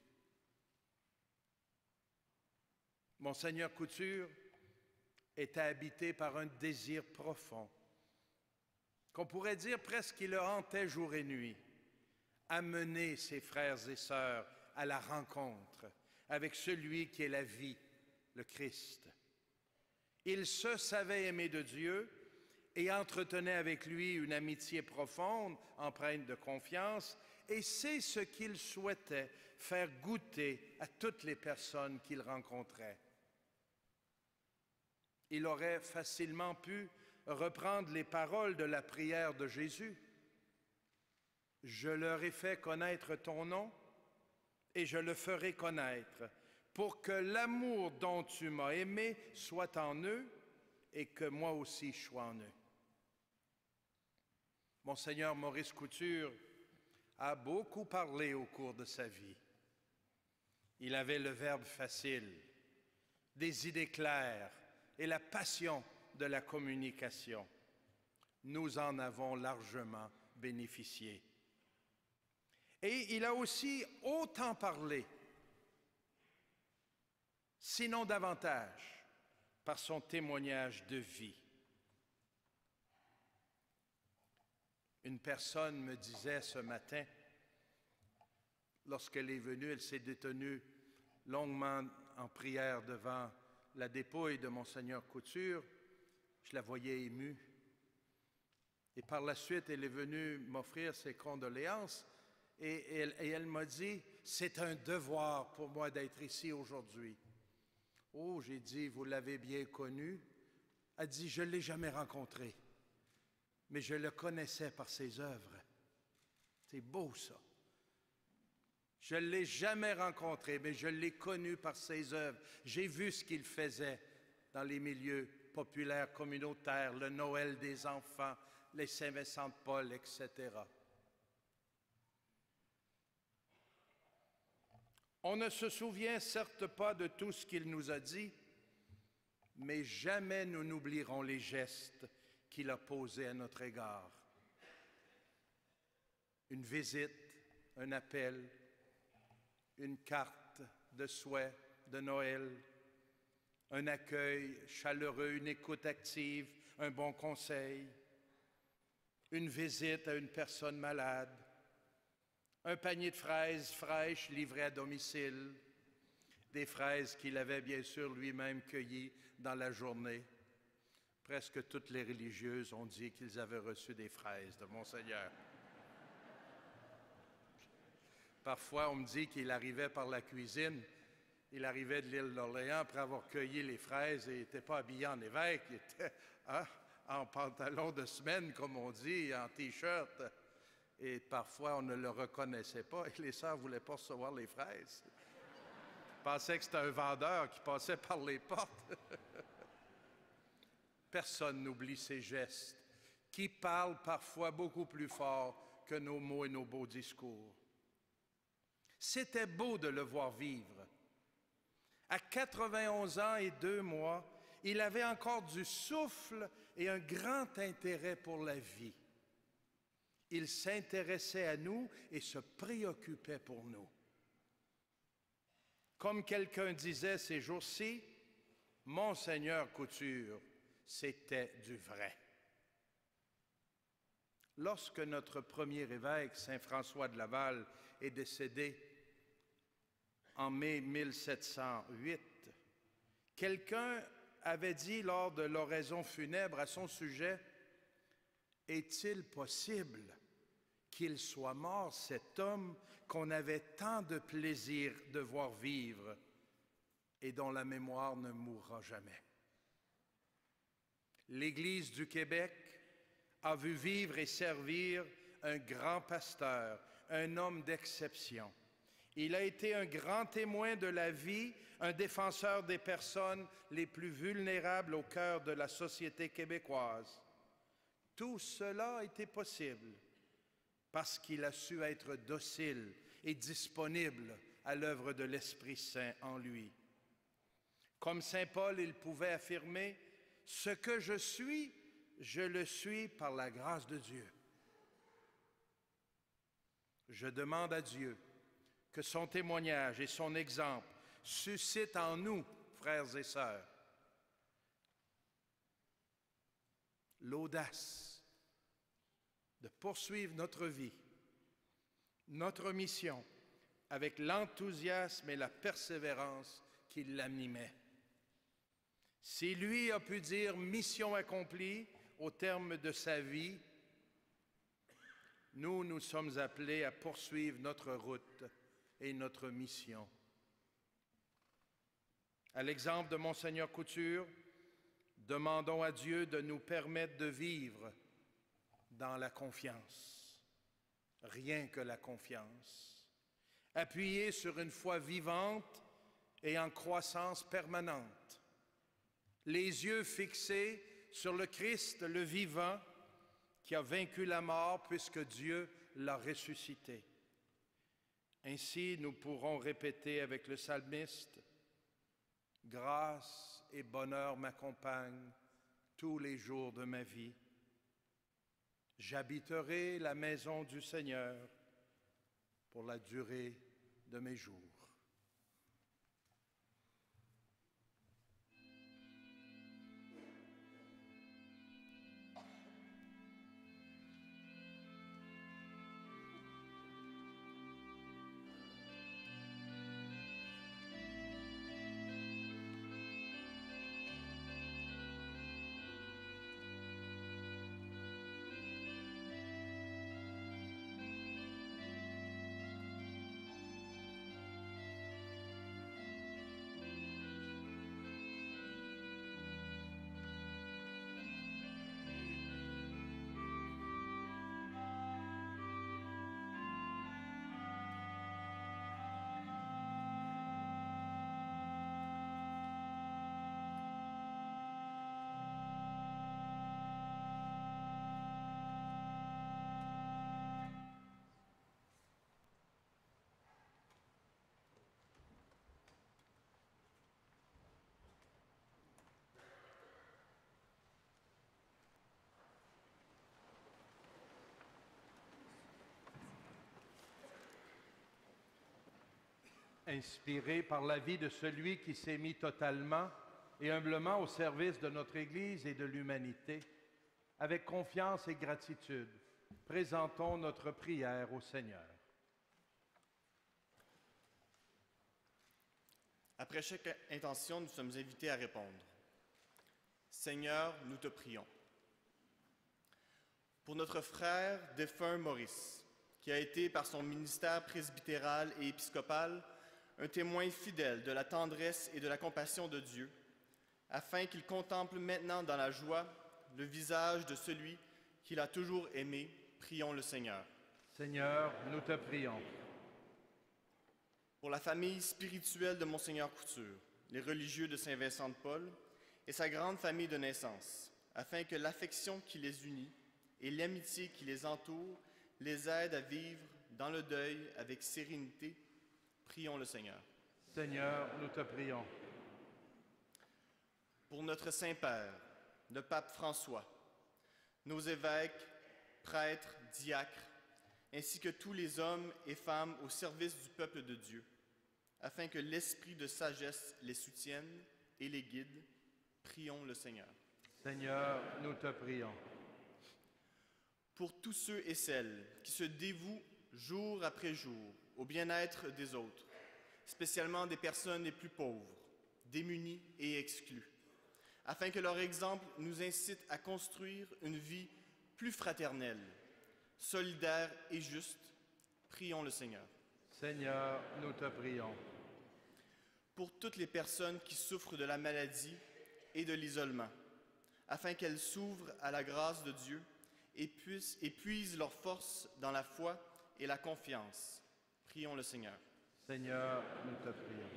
Monseigneur Couture était habité par un désir profond qu'on pourrait dire presque qu'il le hantait jour et nuit, amener ses frères et sœurs à la rencontre avec celui qui est la vie, le Christ. Il se savait aimé de Dieu et entretenait avec lui une amitié profonde, empreinte de confiance, et c'est ce qu'il souhaitait faire goûter à toutes les personnes qu'il rencontrait. Il aurait facilement pu reprendre les paroles de la prière de Jésus. « Je leur ai fait connaître ton nom et je le ferai connaître, pour que l'amour dont tu m'as aimé soit en eux et que moi aussi je sois en eux. » Monseigneur Maurice Couture a beaucoup parlé au cours de sa vie. Il avait le verbe facile, des idées claires et la passion de la communication. Nous en avons largement bénéficié. Et il a aussi autant parlé, sinon davantage, par son témoignage de vie. Une personne me disait ce matin, lorsqu'elle est venue, elle s'est détenue longuement en prière devant la dépouille de Monseigneur Couture. Je la voyais émue. Et par la suite, elle est venue m'offrir ses condoléances et elle, et elle m'a dit, « C'est un devoir pour moi d'être ici aujourd'hui. » Oh, j'ai dit, « Vous l'avez bien connu? » Elle dit, « Je ne l'ai jamais rencontré, mais je le connaissais par ses œuvres. » C'est beau, ça. Je ne l'ai jamais rencontré, mais je l'ai connu par ses œuvres. J'ai vu ce qu'il faisait dans les milieux populaires, communautaires, le Noël des enfants, les Saint-Vincent-de-Paul, et cetera. On ne se souvient certes pas de tout ce qu'il nous a dit, mais jamais nous n'oublierons les gestes qu'il a posés à notre égard. Une visite, un appel, une carte de souhait de Noël, un accueil chaleureux, une écoute active, un bon conseil, une visite à une personne malade, un panier de fraises fraîches livré à domicile, des fraises qu'il avait bien sûr lui-même cueillies dans la journée. Presque toutes les religieuses ont dit qu'ils avaient reçu des fraises de Monseigneur. Parfois, on me dit qu'il arrivait par la cuisine, il arrivait de l'île d'Orléans après avoir cueilli les fraises et il n'était pas habillé en évêque, il était hein, en pantalon de semaine, comme on dit, en T-shirt. Et parfois, on ne le reconnaissait pas et les sœurs ne voulaient pas recevoir les fraises. Ils pensaient que c'était un vendeur qui passait par les portes. Personne n'oublie ces gestes qui parlent parfois beaucoup plus fort que nos mots et nos beaux discours. C'était beau de le voir vivre. À quatre-vingt-onze ans et deux mois, il avait encore du souffle et un grand intérêt pour la vie. Il s'intéressait à nous et se préoccupait pour nous. Comme quelqu'un disait ces jours-ci, « Monseigneur Couture, c'était du vrai. » Lorsque notre premier évêque, Saint François de Laval, est décédé en mai mille sept cent huit, quelqu'un avait dit lors de l'oraison funèbre à son sujet, « Est-il possible qu'il soit mort, cet homme qu'on avait tant de plaisir de voir vivre et dont la mémoire ne mourra jamais? » L'Église du Québec a vu vivre et servir un grand pasteur, un homme d'exception. Il a été un grand témoin de la vie, un défenseur des personnes les plus vulnérables au cœur de la société québécoise. Tout cela a été possible parce qu'il a su être docile et disponible à l'œuvre de l'Esprit Saint en lui. Comme saint Paul, il pouvait affirmer « Ce que je suis, je le suis par la grâce de Dieu. » Je demande à Dieu que son témoignage et son exemple suscitent en nous, frères et sœurs, l'audace de poursuivre notre vie, notre mission, avec l'enthousiasme et la persévérance qui l'animaient. Si lui a pu dire « mission accomplie » au terme de sa vie, nous, nous sommes appelés à poursuivre notre route et notre mission. À l'exemple de Monseigneur Couture, demandons à Dieu de nous permettre de vivre dans la confiance, rien que la confiance, appuyés sur une foi vivante et en croissance permanente, les yeux fixés sur le Christ, le vivant, qui a vaincu la mort puisque Dieu l'a ressuscité. Ainsi, nous pourrons répéter avec le psalmiste, « Grâce et bonheur m'accompagnent tous les jours de ma vie. J'habiterai la maison du Seigneur pour la durée de mes jours. » Inspiré par la vie de celui qui s'est mis totalement et humblement au service de notre Église et de l'humanité, avec confiance et gratitude, présentons notre prière au Seigneur. Après chaque intention, nous sommes invités à répondre. Seigneur, nous te prions. Pour notre frère défunt Maurice, qui a été par son ministère presbytéral et épiscopal un témoin fidèle de la tendresse et de la compassion de Dieu, afin qu'il contemple maintenant dans la joie le visage de celui qu'il a toujours aimé, prions le Seigneur. Seigneur, nous te prions. Pour la famille spirituelle de Monseigneur Couture, les religieux de Saint-Vincent de Paul et sa grande famille de naissance, afin que l'affection qui les unit et l'amitié qui les entoure les aide à vivre dans le deuil avec sérénité, prions le Seigneur. Seigneur, nous te prions. Pour notre Saint-Père, le pape François, nos évêques, prêtres, diacres, ainsi que tous les hommes et femmes au service du peuple de Dieu, afin que l'esprit de sagesse les soutienne et les guide, prions le Seigneur. Seigneur, nous te prions. Pour tous ceux et celles qui se dévouent jour après jour au bien-être des autres, spécialement des personnes les plus pauvres, démunies et exclues, afin que leur exemple nous incite à construire une vie plus fraternelle, solidaire et juste, prions le Seigneur. Seigneur, nous te prions. Pour toutes les personnes qui souffrent de la maladie et de l'isolement, afin qu'elles s'ouvrent à la grâce de Dieu et puissent, et puisent leur force dans la foi et la confiance, prions le Seigneur. Seigneur, nous te prions.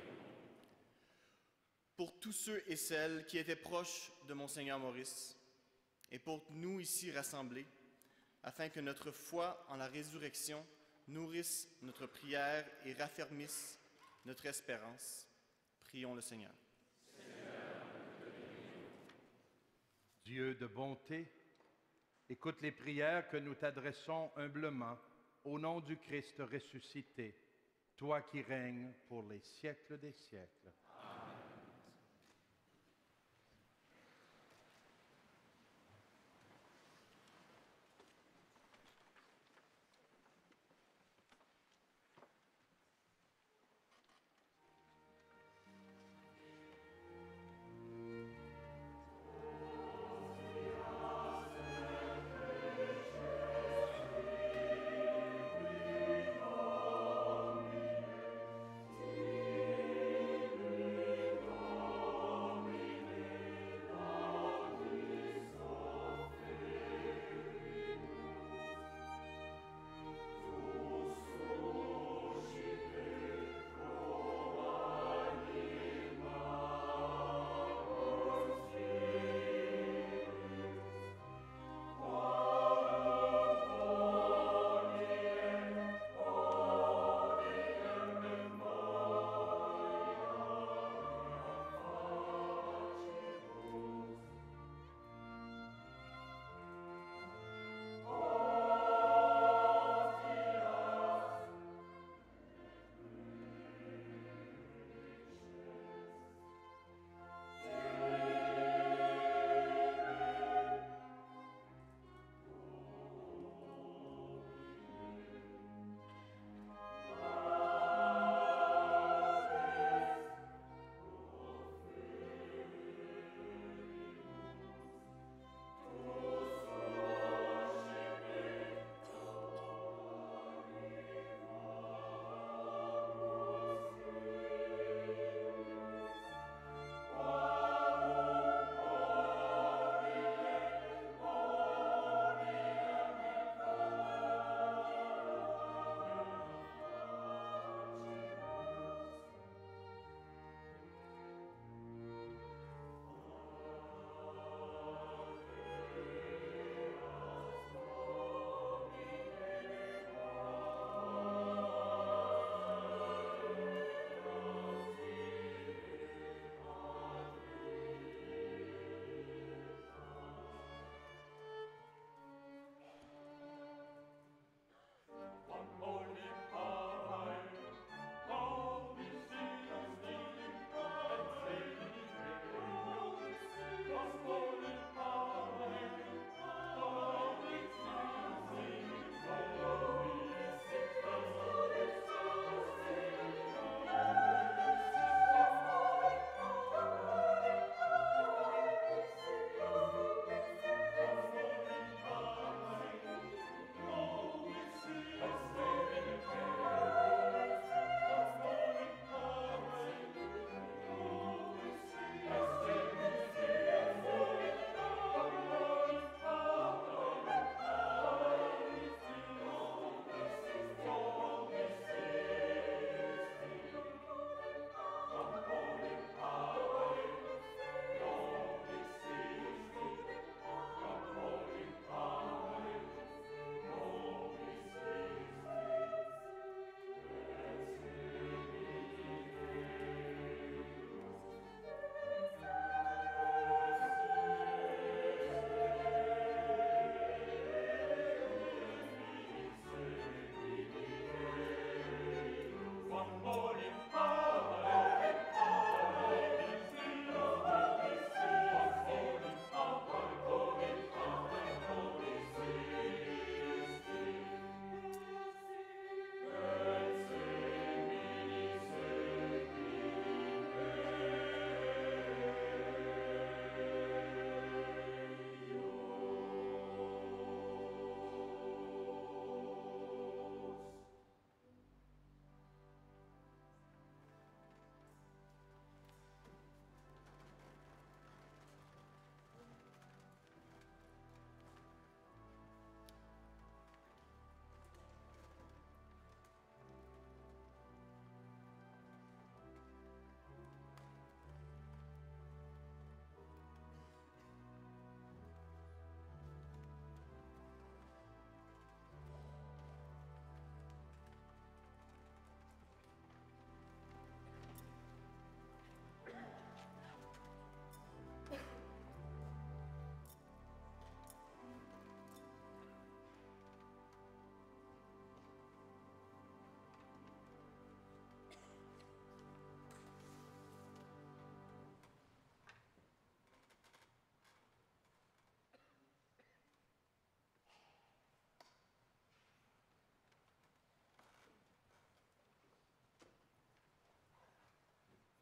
Pour tous ceux et celles qui étaient proches de Monseigneur Maurice, et pour nous ici rassemblés, afin que notre foi en la résurrection nourrisse notre prière et raffermisse notre espérance, prions le Seigneur. Seigneur, Dieu de bonté, écoute les prières que nous t'adressons humblement au nom du Christ ressuscité, toi qui règnes pour les siècles des siècles. Amen.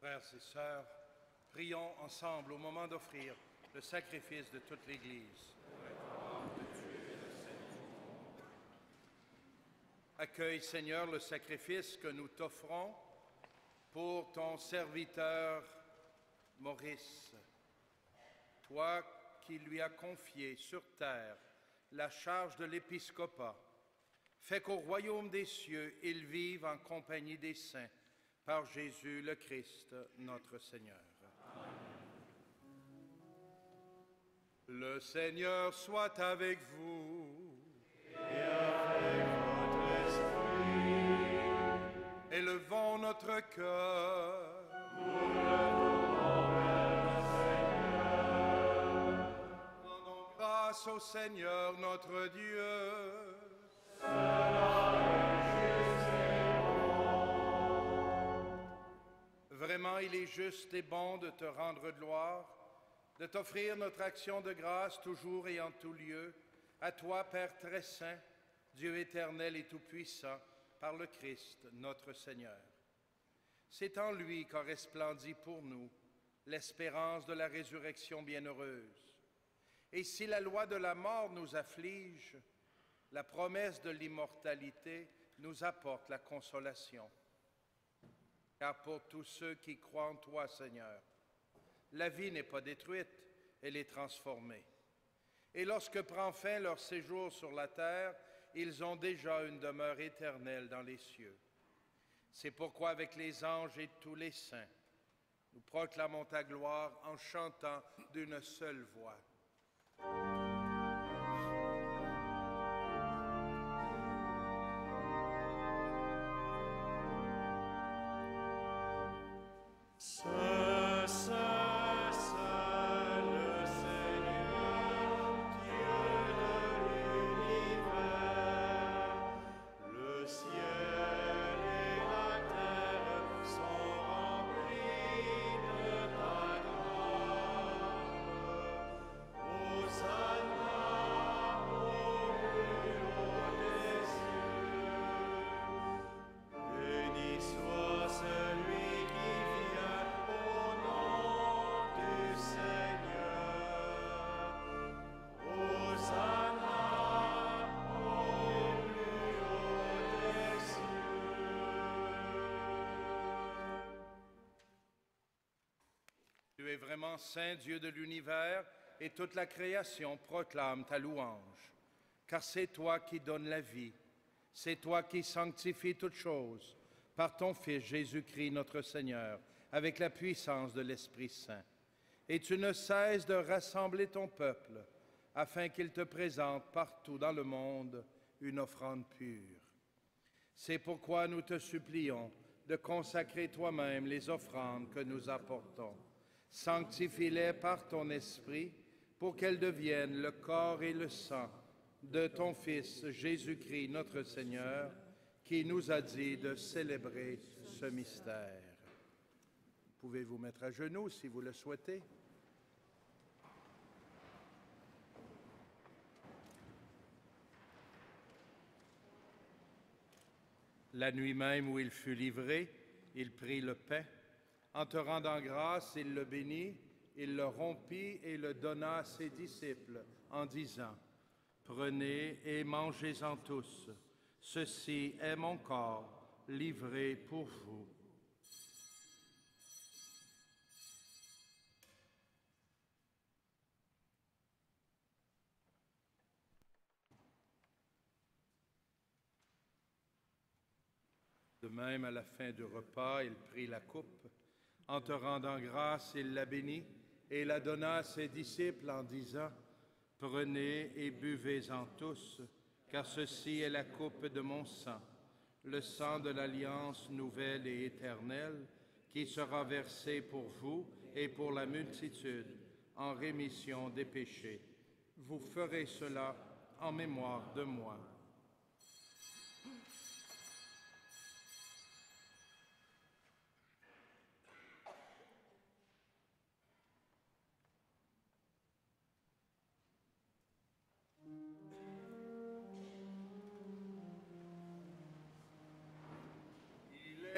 Frères et sœurs, prions ensemble au moment d'offrir le sacrifice de toute l'Église. Accueille, Seigneur, le sacrifice que nous t'offrons pour ton serviteur Maurice, toi qui lui as confié sur terre la charge de l'épiscopat. Fais qu'au royaume des cieux, il vive en compagnie des saints, par Jésus le Christ, notre Seigneur. Amen. Le Seigneur soit avec vous. Et avec votre esprit. Élevons notre cœur. Nous levons vers le Seigneur. Rendons grâce au Seigneur notre Dieu. Cela est juste et bon. Vraiment, il est juste et bon de te rendre gloire, de t'offrir notre action de grâce toujours et en tout lieu, à toi, Père très saint, Dieu éternel et tout-puissant, par le Christ, notre Seigneur. C'est en lui qu'a resplendit pour nous l'espérance de la résurrection bienheureuse. Et si la loi de la mort nous afflige, la promesse de l'immortalité nous apporte la consolation. Car pour tous ceux qui croient en toi, Seigneur, la vie n'est pas détruite, elle est transformée. Et lorsque prend fin leur séjour sur la terre, ils ont déjà une demeure éternelle dans les cieux. C'est pourquoi, avec les anges et tous les saints, nous proclamons ta gloire en chantant d'une seule voix. Saint, Saint, Saint, le Seigneur, Dieu de l'univers, le ciel et la terre sont remplis de ta gloire. Hosanna au plus haut des cieux. Béni soit celui qui vient au nom du Seigneur. Hosanna au plus haut des cieux. Tu es vraiment saint, Dieu de l'univers, et toute la création proclame ta louange. Car c'est toi qui donnes la vie, c'est toi qui sanctifies toutes choses, par ton Fils Jésus-Christ notre Seigneur, avec la puissance de l'Esprit Saint. Et tu ne cesses de rassembler ton peuple, afin qu'il te présente partout dans le monde une offrande pure. C'est pourquoi nous te supplions de consacrer toi-même les offrandes que nous apportons. Sanctifie-les par ton Esprit, pour qu'elles deviennent le corps et le sang de ton Fils Jésus-Christ notre Seigneur, qui nous a dit de célébrer ce mystère. Pouvez vous mettre à genoux si vous le souhaitez. La nuit même où il fut livré, il prit le pain. En te rendant grâce, il le bénit, il le rompit et le donna à ses disciples en disant, « Prenez et mangez-en tous. Ceci est mon corps livré pour vous. » De même, à la fin du repas, il prit la coupe. En te rendant grâce, il la bénit et la donna à ses disciples en disant, « Prenez et buvez-en tous, car ceci est la coupe de mon sang, le sang de l'alliance nouvelle et éternelle, qui sera versé pour vous et pour la multitude en rémission des péchés. Vous ferez cela en mémoire de moi. »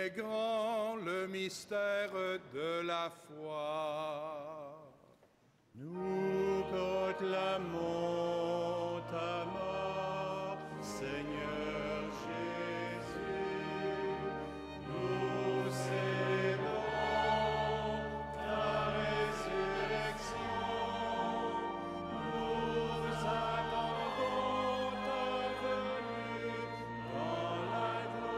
est grand le mystère de la foi. Nous proclamons ta mort, Seigneur Jésus. Nous célébrons ta résurrection. Nous attendons ta venue dans la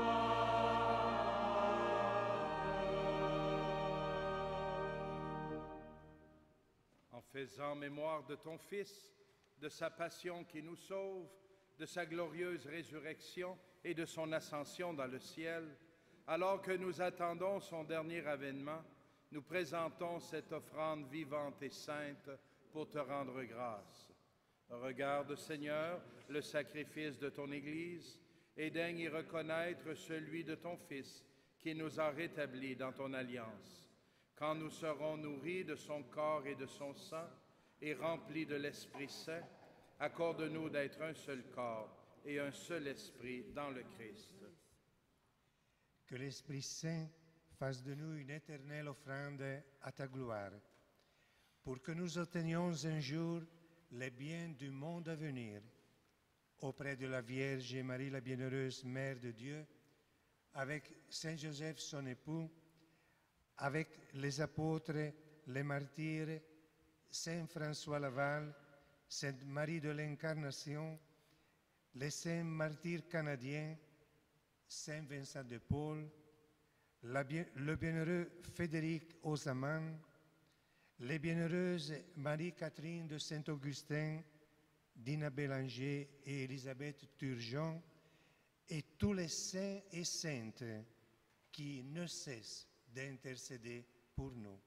gloire. En faisant mémoire de ton Fils, de sa passion qui nous sauve, de sa glorieuse résurrection et de son ascension dans le ciel, alors que nous attendons son dernier avènement, nous présentons cette offrande vivante et sainte pour te rendre grâce. Regarde, Seigneur, le sacrifice de ton Église et daigne y reconnaître celui de ton Fils qui nous a rétablis dans ton alliance. Quand nous serons nourris de son corps et de son sang et remplis de l'Esprit Saint, accorde-nous d'être un seul corps et un seul esprit dans le Christ. Que l'Esprit Saint fasse de nous une éternelle offrande à ta gloire, pour que nous obtenions un jour les biens du monde à venir, auprès de la Vierge Marie, la bienheureuse Mère de Dieu, avec Saint Joseph, son époux, avec les apôtres, les martyrs, Saint François Laval, Sainte Marie de l'Incarnation, les saints martyrs canadiens, Saint Vincent de Paul, la bien, le bienheureux Frédéric Ozaman, les bienheureuses Marie-Catherine de Saint-Augustin, Dina Bélanger et Élisabeth Turgeon, et tous les saints et saintes qui ne cessent d'intercéder pour nous.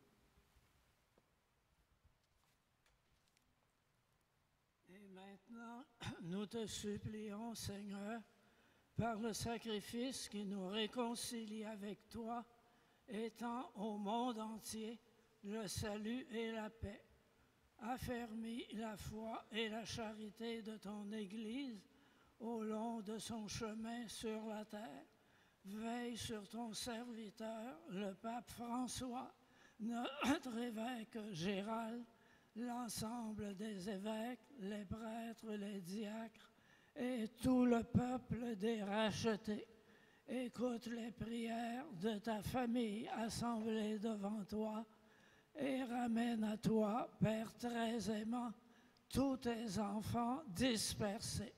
Et maintenant, nous te supplions, Seigneur, par le sacrifice qui nous réconcilie avec toi, étends au monde entier le salut et la paix. Affermis la foi et la charité de ton Église au long de son chemin sur la terre. Veille sur ton serviteur, le pape François, notre évêque Gérald, l'ensemble des évêques, les prêtres, les diacres et tout le peuple des rachetés. Écoute les prières de ta famille assemblée devant toi et ramène à toi, Père très aimant, tous tes enfants dispersés.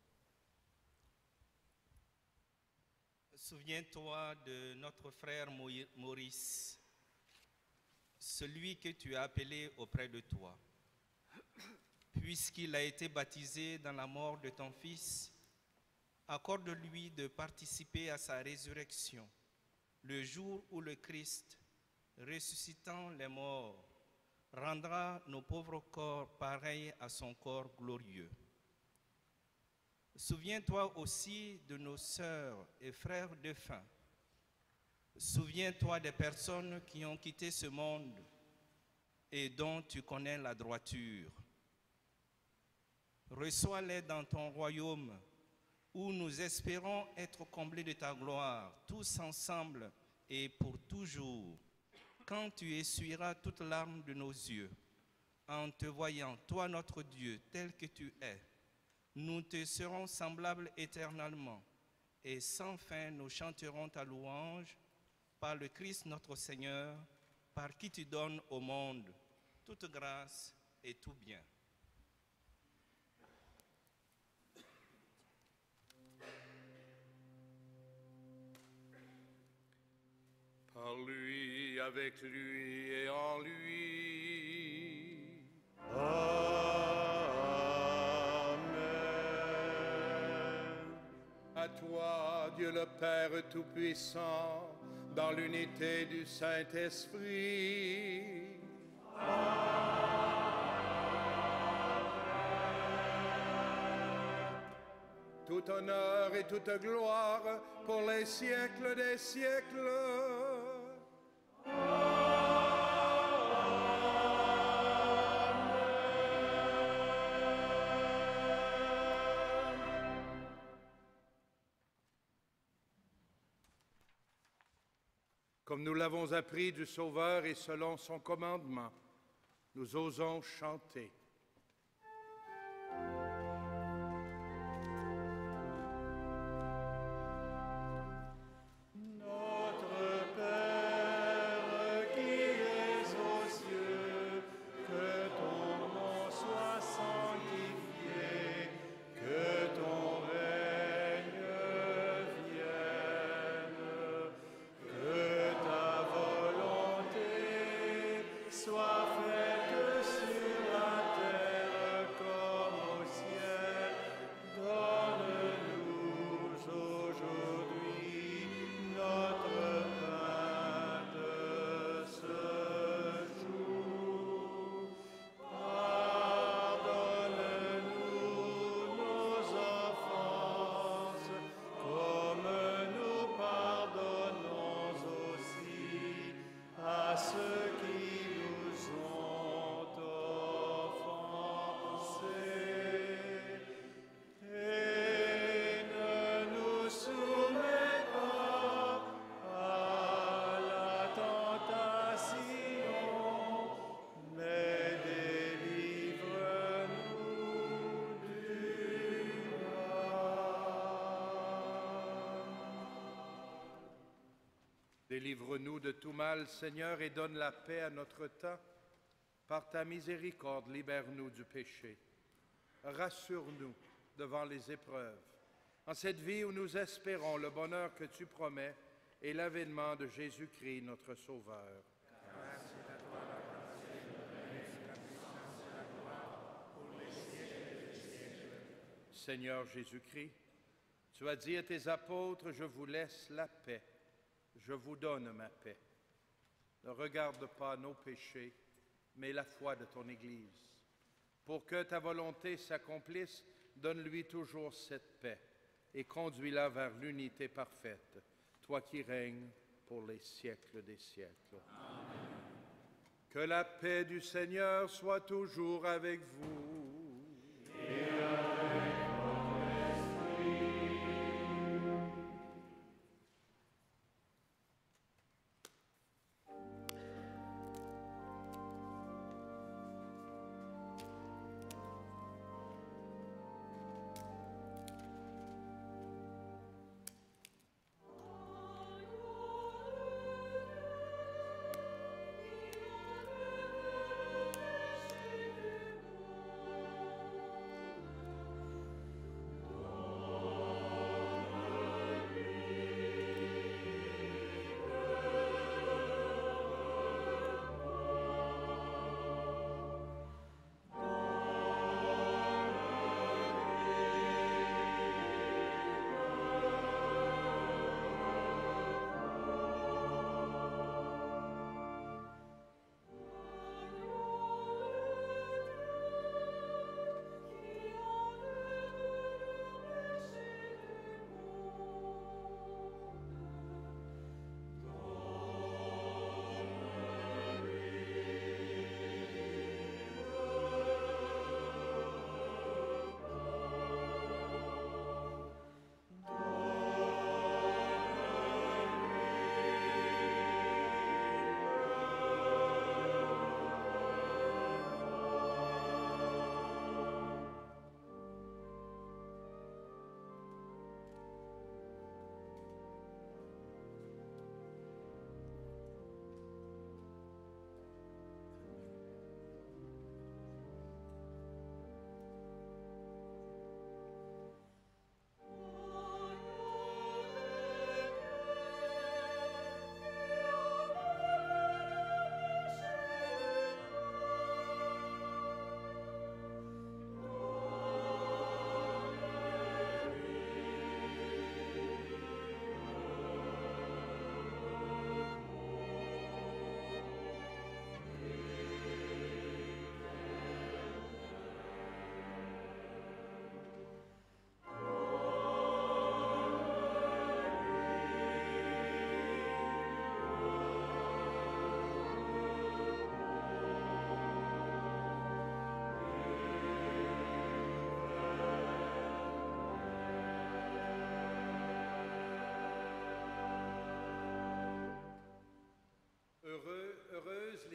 Souviens-toi de notre frère Maurice, celui que tu as appelé auprès de toi. Puisqu'il a été baptisé dans la mort de ton Fils, accorde-lui de participer à sa résurrection, le jour où le Christ, ressuscitant les morts, rendra nos pauvres corps pareils à son corps glorieux. Souviens-toi aussi de nos sœurs et frères défunts. Souviens-toi des personnes qui ont quitté ce monde et dont tu connais la droiture. Reçois-les dans ton royaume où nous espérons être comblés de ta gloire, tous ensemble et pour toujours, quand tu essuieras toute larme de nos yeux, en te voyant, toi notre Dieu, tel que tu es. Nous te serons semblables éternellement, et sans fin nous chanterons ta louange par le Christ notre Seigneur, par qui tu donnes au monde toute grâce et tout bien. Par lui, avec lui et en lui. Amen. À toi, Dieu le Père Tout-Puissant, dans l'unité du Saint-Esprit. Tout honneur et toute gloire pour les siècles des siècles. Comme nous l'avons appris du Sauveur et selon son commandement, nous osons chanter. Délivre-nous de tout mal, Seigneur, et donne la paix à notre temps. Par ta miséricorde, libère-nous du péché. Rassure-nous devant les épreuves. En cette vie où nous espérons le bonheur que tu promets et l'avènement de Jésus-Christ, notre Sauveur. Seigneur Jésus-Christ, tu as dit à tes apôtres, je vous laisse la paix. Je vous donne ma paix. Ne regarde pas nos péchés, mais la foi de ton Église. Pour que ta volonté s'accomplisse, donne-lui toujours cette paix et conduis-la vers l'unité parfaite, toi qui règnes pour les siècles des siècles. Amen. Que la paix du Seigneur soit toujours avec vous. Et avec Amen.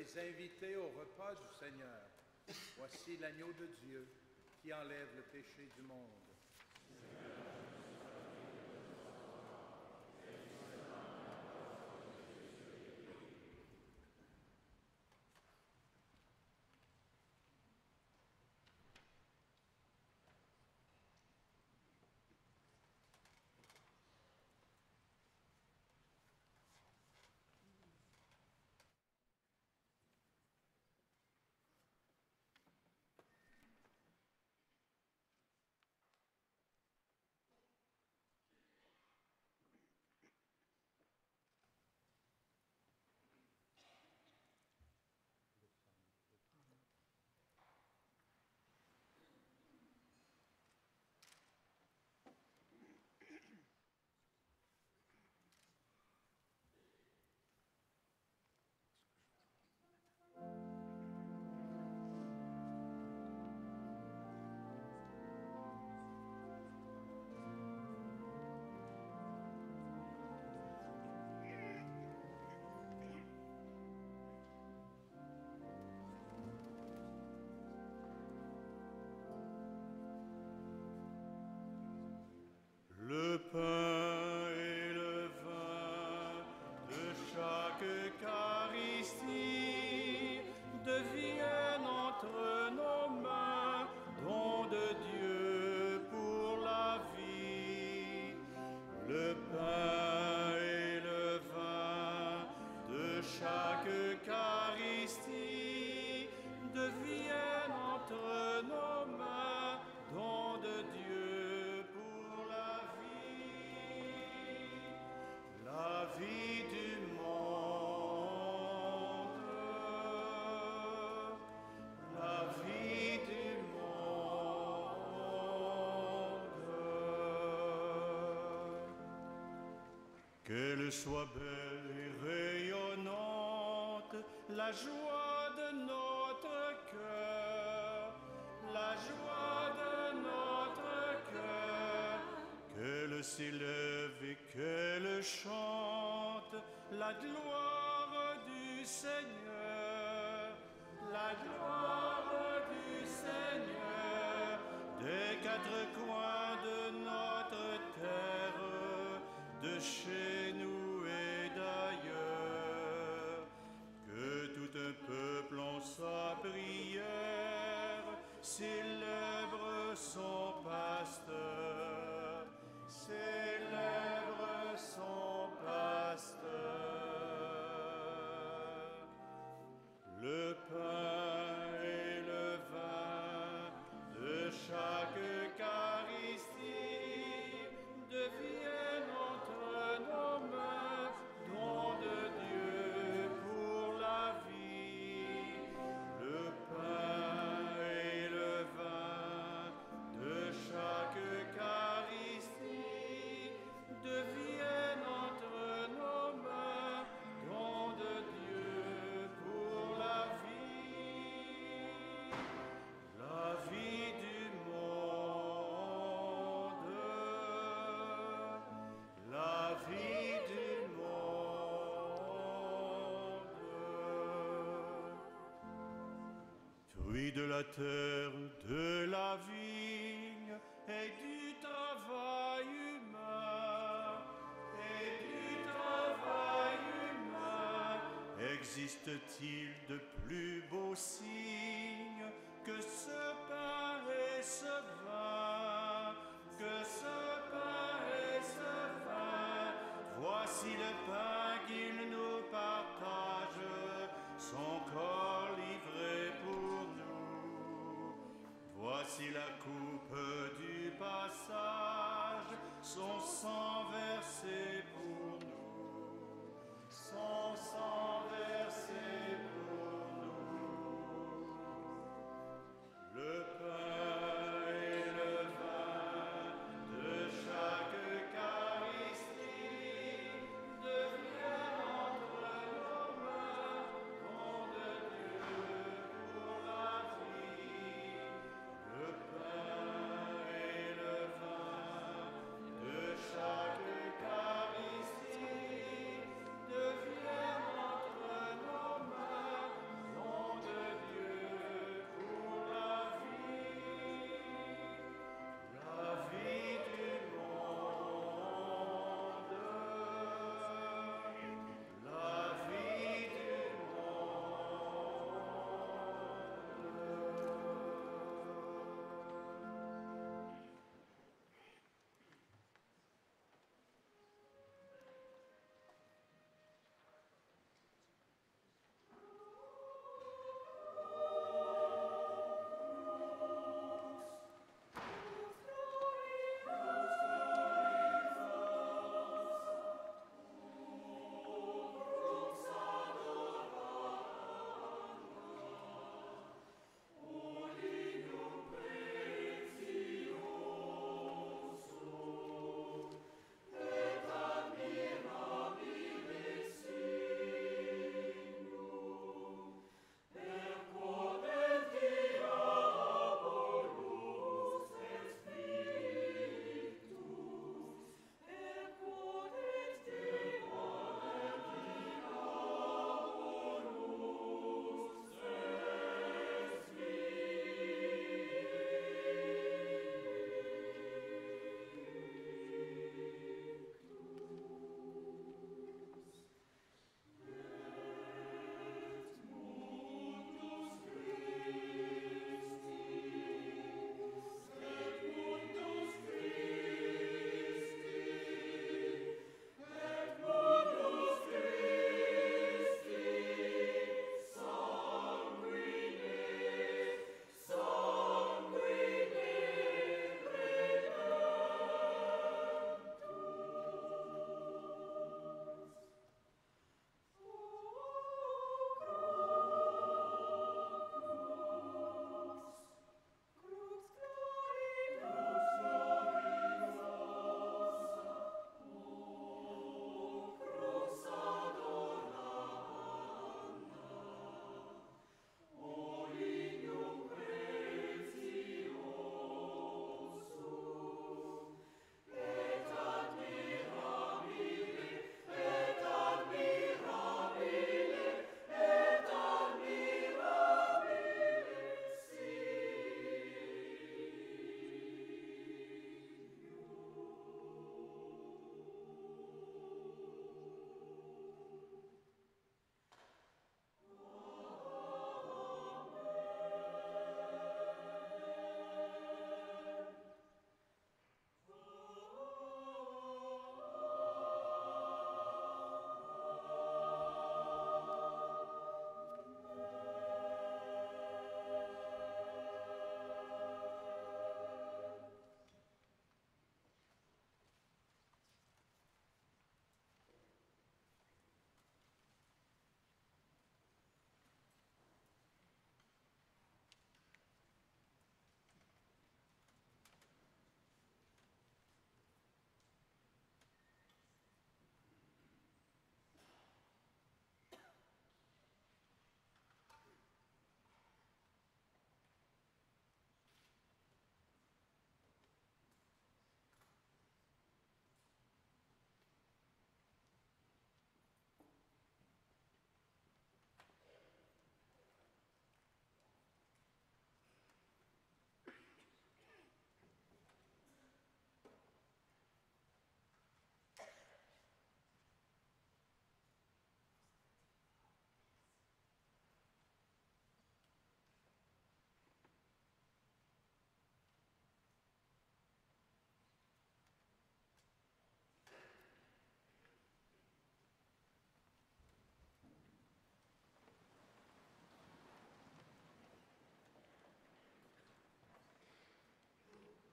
les invités au repas du Seigneur. Voici l'agneau de Dieu qui enlève le péché du monde. Le pain et le vin de chaque Eucharistie deviennent entre nos mains don de Dieu pour la vie. Le pain et le vin de chaque Eucharistie deviennent entre nos mains don de Dieu pour la vie. La vie du monde, la vie du monde. Qu'elle soit belle et rayonnante, la joie de notre cœur, la joie de notre cœur. Qu'elle s'élève et qu'elle chante la gloire du Seigneur, la gloire du Seigneur, des quatre coins de notre terre, de chez nous et d'ailleurs. Que tout un peuple en sa prière célèbre son pasteur, célèbre son pasteur. Le pain et le vin de chaque Eucharistie deviennent entre nos mains don de Dieu pour la vie. Le pain et le vin de chaque Eucharistie deviennent entre nos mains don de Dieu pour la vie. La vie du monde, la vie du monde. Fruit de la terre, de la vigne et du travail humain, et du travail humain, existe-t-il de plus beau signe que ce pain et ce vin, que ce pain et ce vin? Voici le pain qu'il nous partage, son corps livré pour nous. Voici la coupe du passage, son sang versé pour nous, son sang versé pour nous. Le pain et le vin de chaque Eucharistie deviennent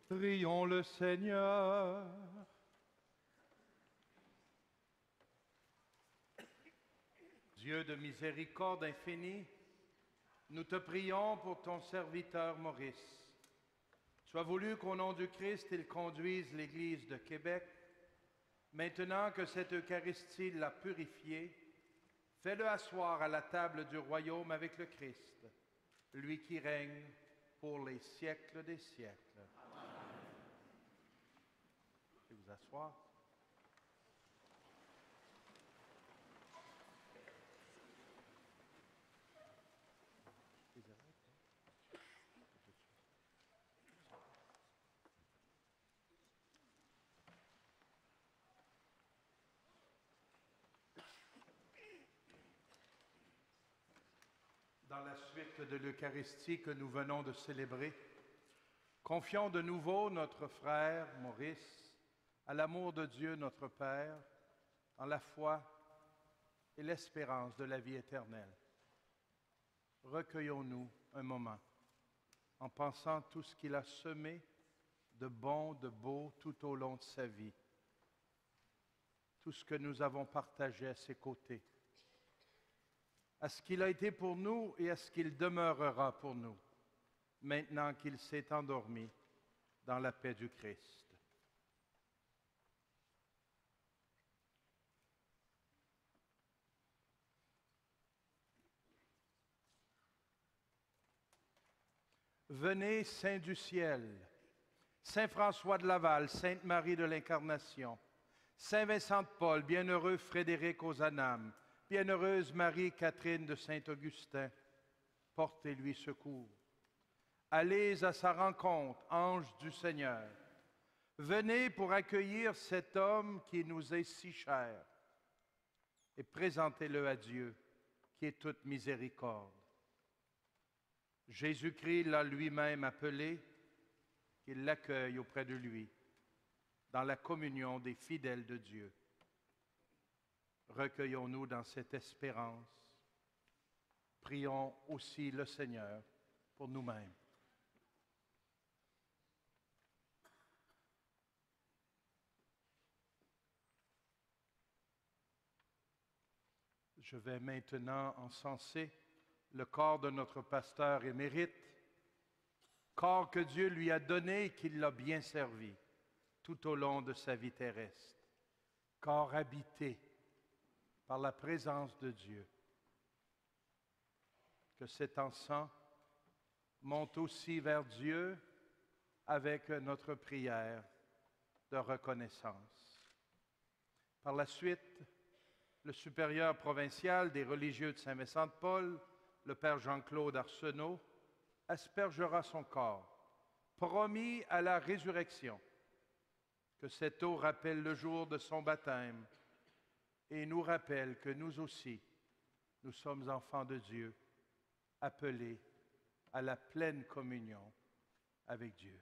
Prions le Seigneur. Dieu de miséricorde infinie, nous te prions pour ton serviteur Maurice. Sois voulu qu'au nom du Christ, il conduise l'Église de Québec. Maintenant que cette Eucharistie l'a purifié, fais-le asseoir à la table du royaume avec le Christ, lui qui règne pour les siècles des siècles. Amen. Je vais vous asseoir. Dans la suite de l'Eucharistie que nous venons de célébrer, confions de nouveau notre frère Maurice à l'amour de Dieu notre Père, en la foi et l'espérance de la vie éternelle. Recueillons-nous un moment en pensant tout ce qu'il a semé de bon, de beau tout au long de sa vie, tout ce que nous avons partagé à ses côtés, à ce qu'il a été pour nous et à ce qu'il demeurera pour nous, maintenant qu'il s'est endormi dans la paix du Christ. Venez, Saint du ciel, Saint François de Laval, Sainte Marie de l'Incarnation, Saint Vincent de Paul, bienheureux Frédéric Ozanam, bienheureuse Marie-Catherine de Saint-Augustin, portez-lui secours. Allez à sa rencontre, anges du Seigneur. Venez pour accueillir cet homme qui nous est si cher et présentez-le à Dieu, qui est toute miséricorde. Jésus-Christ l'a lui-même appelé, qu'il l'accueille auprès de lui, dans la communion des fidèles de Dieu. Recueillons-nous dans cette espérance. Prions aussi le Seigneur pour nous-mêmes. Je vais maintenant encenser le corps de notre pasteur émérite, corps que Dieu lui a donné et qu'il l'a bien servi tout au long de sa vie terrestre, corps habité par la présence de Dieu. Que cet encens monte aussi vers Dieu avec notre prière de reconnaissance. Par la suite, le supérieur provincial des religieux de Saint-Vincent de Paul, le Père Jean-Claude Arsenault, aspergera son corps, promis à la résurrection. Que cette eau rappelle le jour de son baptême et nous rappelle que nous aussi, nous sommes enfants de Dieu, appelés à la pleine communion avec Dieu.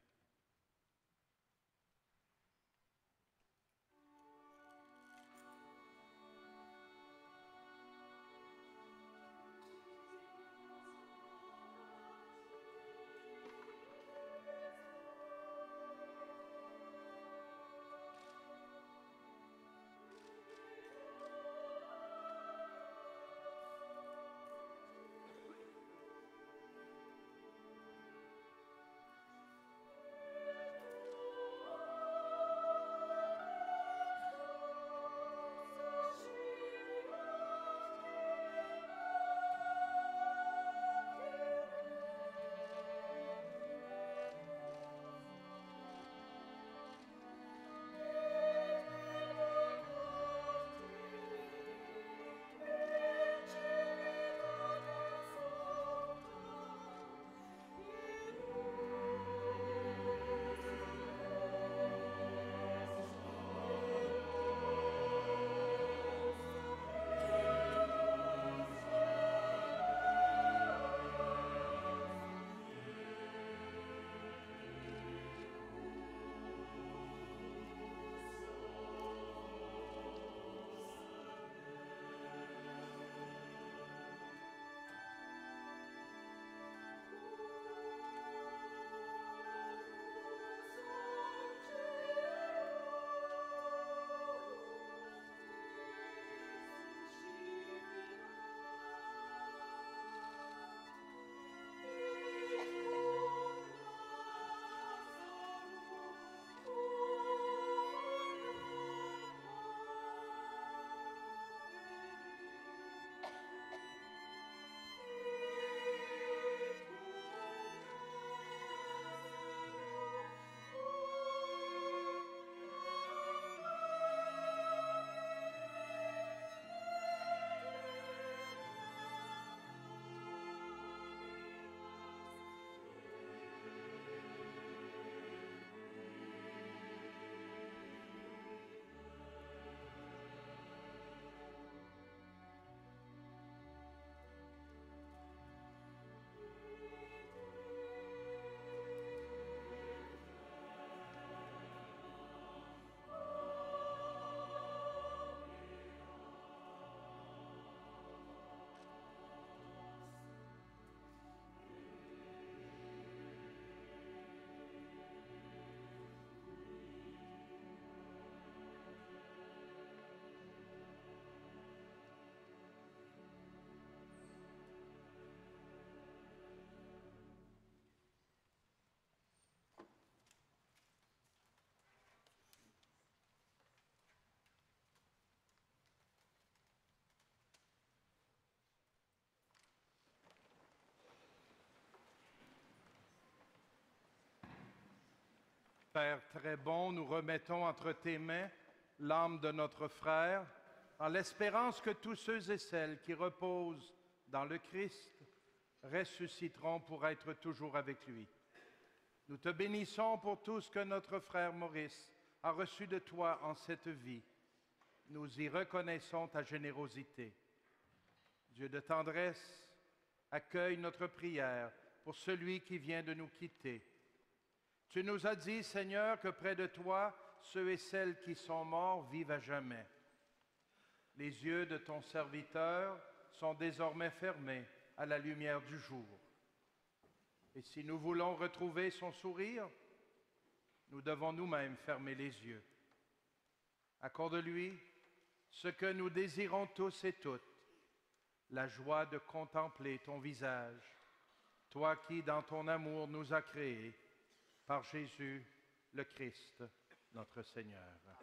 Père très bon, nous remettons entre tes mains l'âme de notre frère, en l'espérance que tous ceux et celles qui reposent dans le Christ ressusciteront pour être toujours avec lui. Nous te bénissons pour tout ce que notre frère Maurice a reçu de toi en cette vie. Nous y reconnaissons ta générosité. Dieu de tendresse, accueille notre prière pour celui qui vient de nous quitter. Tu nous as dit, Seigneur, que près de toi, ceux et celles qui sont morts vivent à jamais. Les yeux de ton serviteur sont désormais fermés à la lumière du jour. Et si nous voulons retrouver son sourire, nous devons nous-mêmes fermer les yeux. Accorde-lui ce que nous désirons tous et toutes, la joie de contempler ton visage, toi qui, dans ton amour, nous as créés, par Jésus le Christ, notre Seigneur.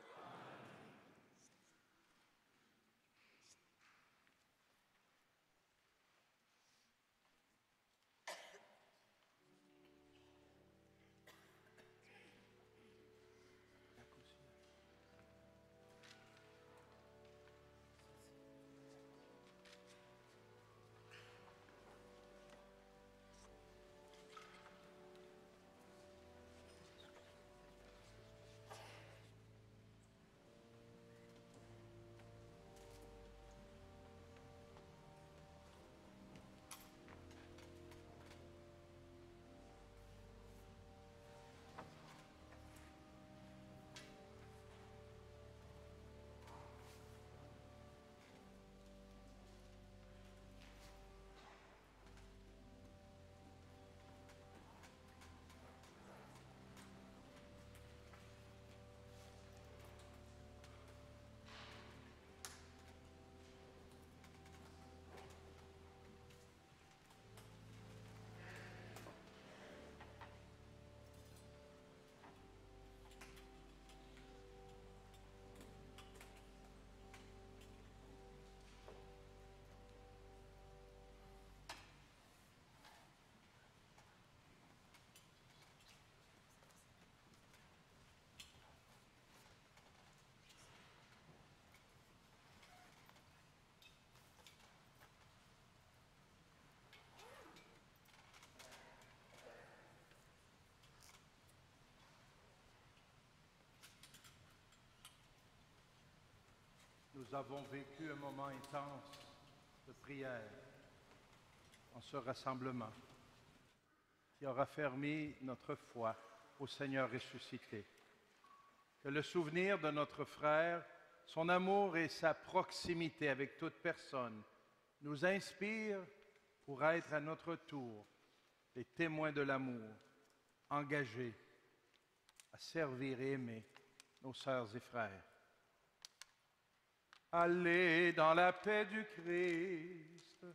Nous avons vécu un moment intense de prière en ce rassemblement qui aura raffermi notre foi au Seigneur ressuscité. Que le souvenir de notre frère, son amour et sa proximité avec toute personne nous inspirent pour être à notre tour les témoins de l'amour, engagés à servir et aimer nos sœurs et frères. Allez dans la paix du Christ.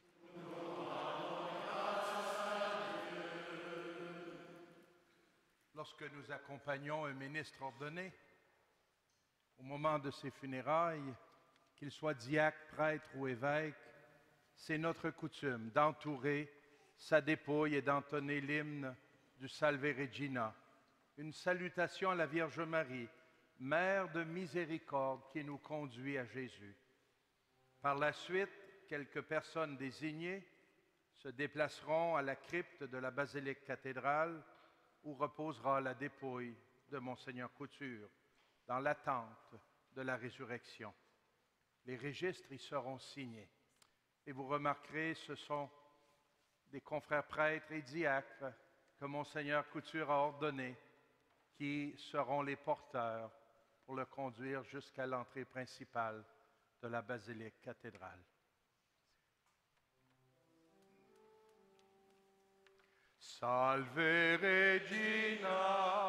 Lorsque nous accompagnons un ministre ordonné, au moment de ses funérailles, qu'il soit diacre, prêtre ou évêque, c'est notre coutume d'entourer sa dépouille et d'entonner l'hymne du Salve Regina, une salutation à la Vierge Marie, Mère de miséricorde qui nous conduit à Jésus. Par la suite, quelques personnes désignées se déplaceront à la crypte de la basilique cathédrale où reposera la dépouille de Monseigneur Couture, dans l'attente de la résurrection. Les registres y seront signés. Et vous remarquerez, ce sont des confrères prêtres et diacres que Monseigneur Couture a ordonnés qui seront les porteurs pour le conduire jusqu'à l'entrée principale de la basilique cathédrale. Salve Regina.